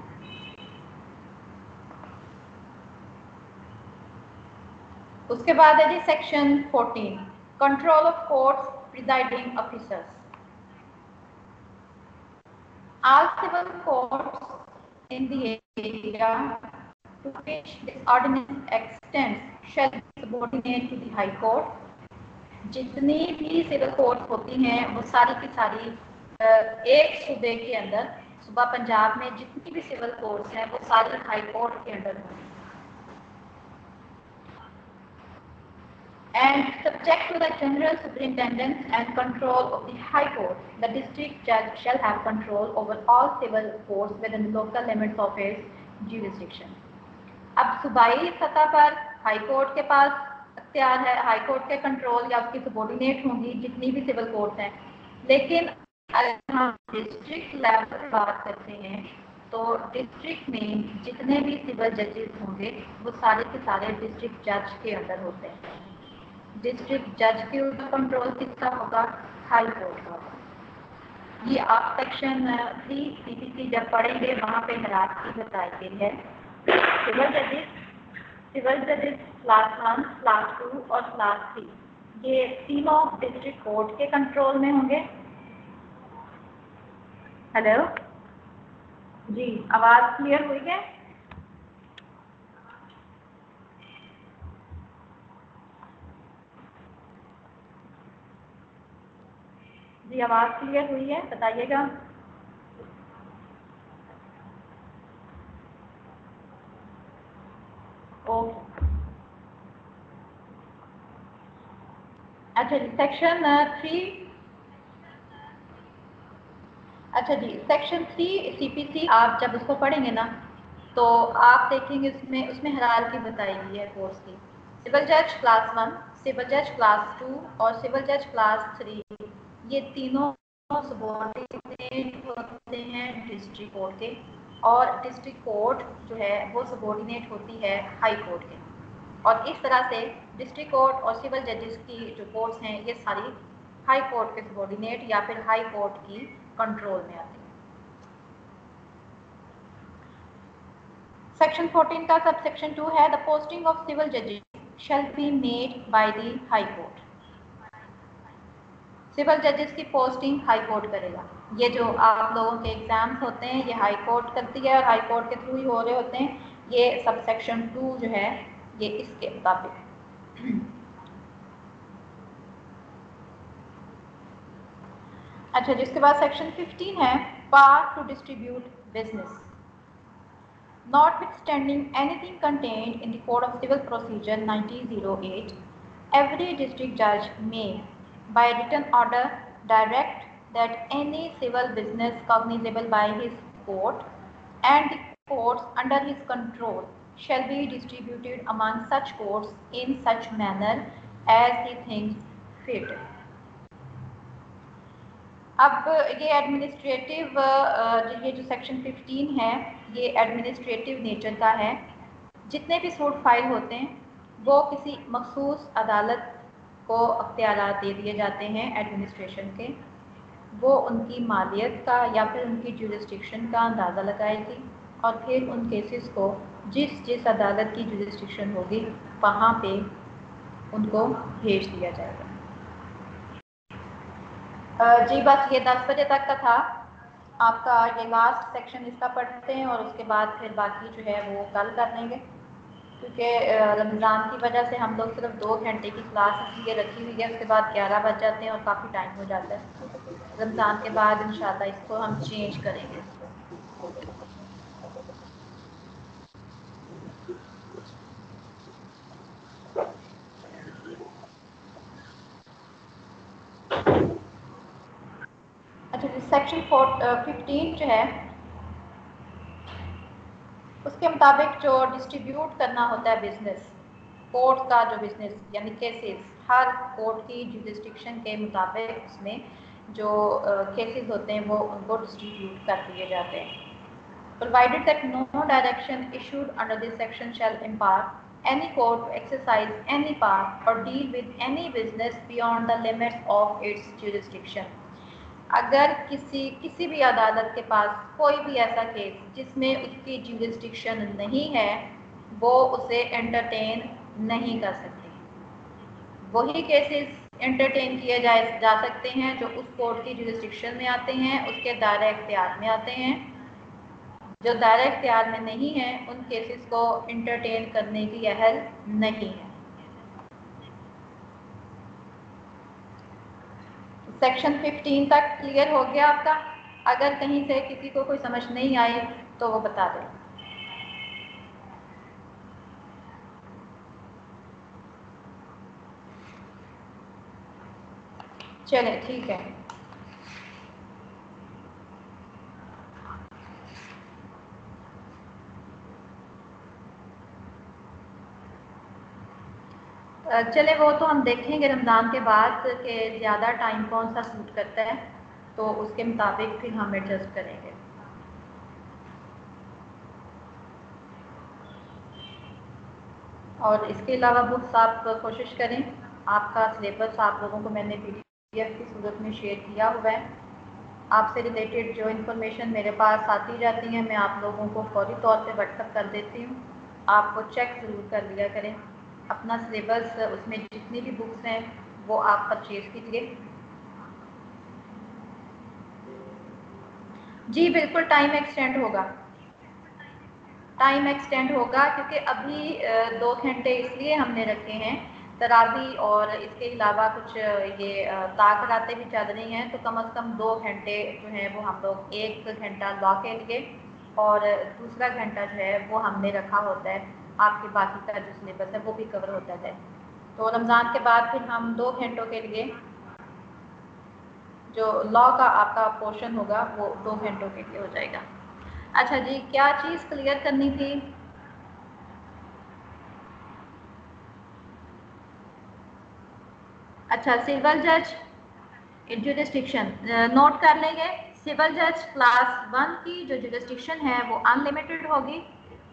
उसके बाद है जी section fourteen, control of courts presiding officers. All civil courts in the area to which this ordinance extends shall be subordinate to the High Court। जितनी भी सिविल कोर्ट्स होती हैं वो सारी की सारी एक सूबे के अंदर, सूबा पंजाब में जितनी भी सिविल कोर्ट्स हैं वो सारी हाई कोर्ट के अंडर होंगी। And subject to the general superintendence and control of the High Court, the district judge shall have control over all civil courts within the local limits of his jurisdiction। अब सूबाई सतह पर high court के पास अख्तियार है, high court के control या उसकी सबॉर्डिनेट होंगी जितनी भी सिविल कोर्ट्स हैं। लेकिन अगर हम डिस्ट्रिक्ट लेवल पर बात करते हैं तो डिस्ट्रिक्ट में जितने भी सिविल जजेस होंगे वो सारे के सारे डिस्ट्रिक्ट जज के अंदर होते हैं। डिस्ट्रिक्ट जज के ऊपर कंट्रोल किसका होगा? हाई कोर्ट का होगा। ये आप सेक्शन थ्री सीपीसी जब पढ़ेंगे वहाँ पे हायरार्की बताई गई है। सिविल जजेस सिविल जजेस क्लास वन, क्लास टू और क्लास थ्री, ये तीनों डिस्ट्रिक्ट कोर्ट के कंट्रोल में होंगे। हेलो जी, आवाज़ क्लियर हुई है? जी आवाज़ क्लियर हुई है, बताइएगा। ओके, अच्छा जी, सेक्शन थ्री अच्छा जी सेक्शन थ्री सीपीसी आप जब उसको पढ़ेंगे ना तो आप देखेंगे उसमें उसमें हायरार्की बताई गई है कोर्स की। सिविल जज क्लास वन, सिविल जज क्लास टू और सिविल जज क्लास थ्री, ये तीनों सबॉर्डिनेट होते हैं डिस्ट्रिक्ट कोर्ट के, और डिस्ट्रिक्ट कोर्ट जो है वो सबॉर्डिनेट होती है हाई कोर्ट के। और इस तरह से डिस्ट्रिक्ट कोर्ट और सिविल जजेस की जो कोर्ट्स हैं ये सारी हाई कोर्ट के सबॉर्डिनेट या फिर हाई कोर्ट की कंट्रोल में आती है। सेक्शन फोर्टीन का सब सेक्शन टू है, द पोस्टिंग ऑफ सिविल जजेस shall be made by the high court. Civil जजेस की पोस्टिंग हाई कोर्ट करेगा। ये जो आप लोगों के एग्जाम्स होते हैं ये हाई कोर्ट करती है और हाई कोर्ट के थ्रू ही हो रहे होते हैं। ये सब सेक्शन टू जो है ये इसके मुताबिक। अच्छा, जिसके बाद सेक्शन फिफ्टीन है, power to distribute business. Notwithstanding anything contained in the Code of Civil Procedure nineteen oh eight, every district judge may, by written order, direct that any civil business cognizable by his court and the courts under his control shall be distributed among such courts in such manner as he thinks fit. अब ये administrative ये जो section fifteen है ये administrative nature का है। जितने भी सूट फाइल होते हैं वो किसी मखसूस अदालत को अख्तियारात दे दिए जाते हैं एडमिनिस्ट्रेशन के। वो उनकी मालियत का या फिर उनकी जुरिस्डिक्शन का अंदाज़ा लगाएगी और फिर उन केसेस को जिस जिस अदालत की जुरिस्डिक्शन होगी वहाँ पे उनको भेज दिया जाएगा। जी बस ये दस बजे तक का था आपका, ये लास्ट सेक्शन इसका पढ़ते हैं और उसके बाद फिर बाकी जो है वो कल कर लेंगे, क्योंकि रमज़ान की वजह से हम लोग सिर्फ दो घंटे की क्लास इसलिए रखी हुई है, उसके बाद ग्यारह बज जाते हैं और काफ़ी टाइम हो जाता है। रमज़ान के बाद इंशाल्लाह इसको हम चेंज करेंगे। अच्छा, सेक्शन फिफ्टीन जो है उसके मुताबिक जो डिस्ट्रीब्यूट करना होता है बिजनेस, कोर्ट का जो बिजनेस यानी केसेस, हर कोर्ट की जुरिस्डिक्शन के मुताबिक उसमें जो केसेस होते हैं वो उनको डिस्ट्रीब्यूट कर दिए जाते हैं। Provided that no direction issued under this section shall impart any court to exercise any power or deal with any business beyond the limits of its jurisdiction. अगर किसी किसी भी अदालत के पास कोई भी ऐसा केस जिसमें उसकी जुरिस्डिक्शन नहीं है वो उसे एंटरटेन नहीं कर सकती। वही केसेस एंटरटेन किए जा जा सकते हैं जो उस कोर्ट की जुरिस्डिक्शन में आते हैं, उसके दायरे इख्तियार में आते हैं। जो दायरे इख्तियार में नहीं है उन केसेस को एंटरटेन करने की अहल नहीं है। सेक्शन फिफ्टीन तक क्लियर हो गया आपका? अगर कहीं से किसी को कोई समझ नहीं आई तो वो बता दें। चले ठीक है। चले वो तो हम देखेंगे रमज़ान के बाद कि ज़्यादा टाइम कौन सा सूट करता है तो उसके मुताबिक फिर हम एडजस्ट करेंगे। और इसके अलावा बुक्स आप कोशिश करें, आपका सिलेबस आप लोगों को मैंने पीडीएफ की सूरत में शेयर किया हुआ है, आपसे रिलेटेड जो इन्फॉर्मेशन मेरे पास आती जाती है मैं आप लोगों को फौरी तौर पे व्हाट्सअप कर देती हूँ। आपको चेक ज़रूर कर लिया करें अपना सिलेबस, उसमें जितनी भी बुक्स हैं वो आप परचेज़ कीजिए। जी बिल्कुल टाइम एक्सटेंड होगा, टाइम एक्सटेंड होगा क्योंकि अभी दो घंटे इसलिए हमने रखे हैं तरावी और इसके अलावा कुछ ये ताकरातें भी चल रही हैं, तो कम अज़ कम दो घंटे जो हैं वो हम लोग एक घंटा लॉ के लिए और दूसरा घंटा जो है वो हमने रखा होता है आपके बाकी का जो सिलेबस है वो भी कवर होता है। तो रमज़ान के बाद फिर हम दो घंटों के लिए जो लॉ का आपका पोर्शन होगा वो दो घंटों के लिए हो जाएगा। अच्छा जी, क्या चीज़ क्लियर करनी थी? अच्छा, सिविल जज जुरिस्डिक्शन नोट कर लेंगे। सिविल जज क्लास वन की जो जुरिस्डिक्शन है वो अनलिमिटेड होगी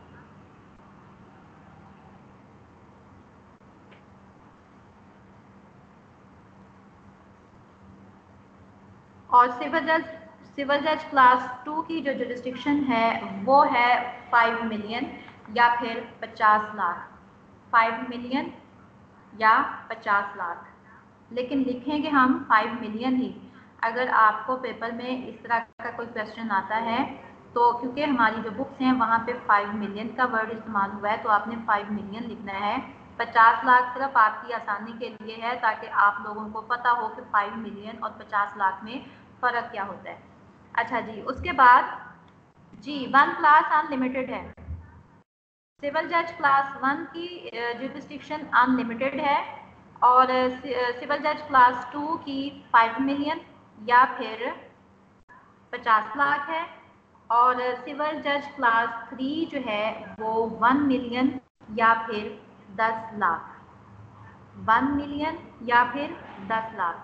और सिविल जज सिविल जज क्लास टू की जो जुरिस्डिक्शन है वो है फाइव मिलियन या फिर पचास लाख। फाइव मिलियन या पचास लाख, लेकिन लिखेंगे हम फाइव मिलियन ही। अगर आपको पेपर में इस तरह का कोई क्वेश्चन आता है तो क्योंकि हमारी जो बुक्स हैं वहाँ पे फाइव मिलियन का वर्ड इस्तेमाल हुआ है तो आपने फाइव मिलियन लिखना है। पचास लाख सिर्फ आपकी आसानी के लिए है ताकि आप लोगों को पता हो कि फाइव मिलियन और पचास लाख में फ़र्क क्या होता है। अच्छा जी, उसके बाद जी वन क्लास अनलिमिटेड है। सिविल जज क्लास वन की जुरिस्डिक्शन अनलिमिटेड है और सिविल जज क्लास टू की फाइव मिलियन या फिर पचास लाख है और सिविल जज क्लास थ्री जो है वो वन मिलियन या फिर दस लाख। वन मिलियन या फिर दस लाख।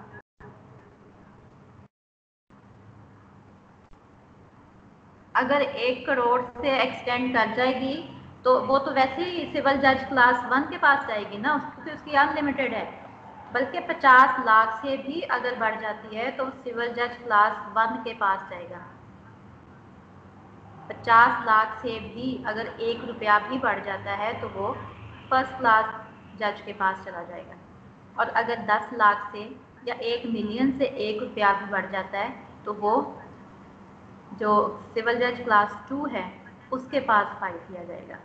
अगर एक करोड़ से एक्सटेंड कर जाएगी तो वो तो वैसे ही सिविल जज क्लास वन के पास जाएगी ना, क्योंकि उसकी अनलिमिटेड है। बल्कि पचास लाख से भी अगर बढ़ जाती है तो सिविल जज क्लास वन के पास जाएगा। पचास लाख से भी अगर एक रुपया भी बढ़ जाता है तो वो फर्स्ट क्लास जज के पास चला जाएगा। और अगर दस लाख से या एक मिलियन से एक रुपया भी बढ़ जाता है तो वो जो सिविल जज क्लास टू है उसके पास फाइल किया जाएगा।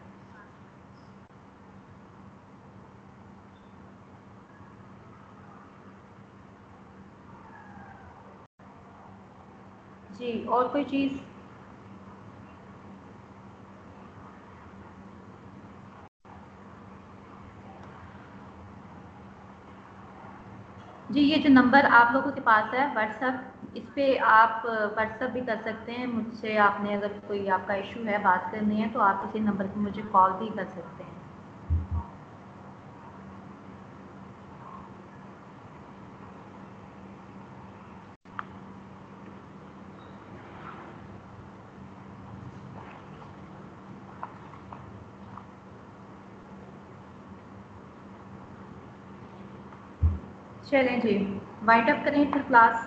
जी, और कोई चीज़? जी, ये जो नंबर आप लोगों के पास है व्हाट्सएप, इस पे आप व्हाट्सएप भी कर सकते हैं मुझसे। आपने अगर कोई आपका इशू है बात करनी है तो आप इसी नंबर पे मुझे कॉल भी कर सकते हैं। चलें जी, वाइंड अप करें फिर क्लास।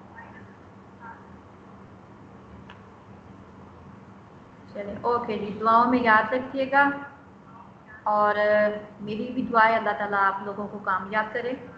चलें, ओके जी, दुआओं में याद रखिएगा और मेरी भी दुआ है अल्लाह ताला आप लोगों को कामयाब करे।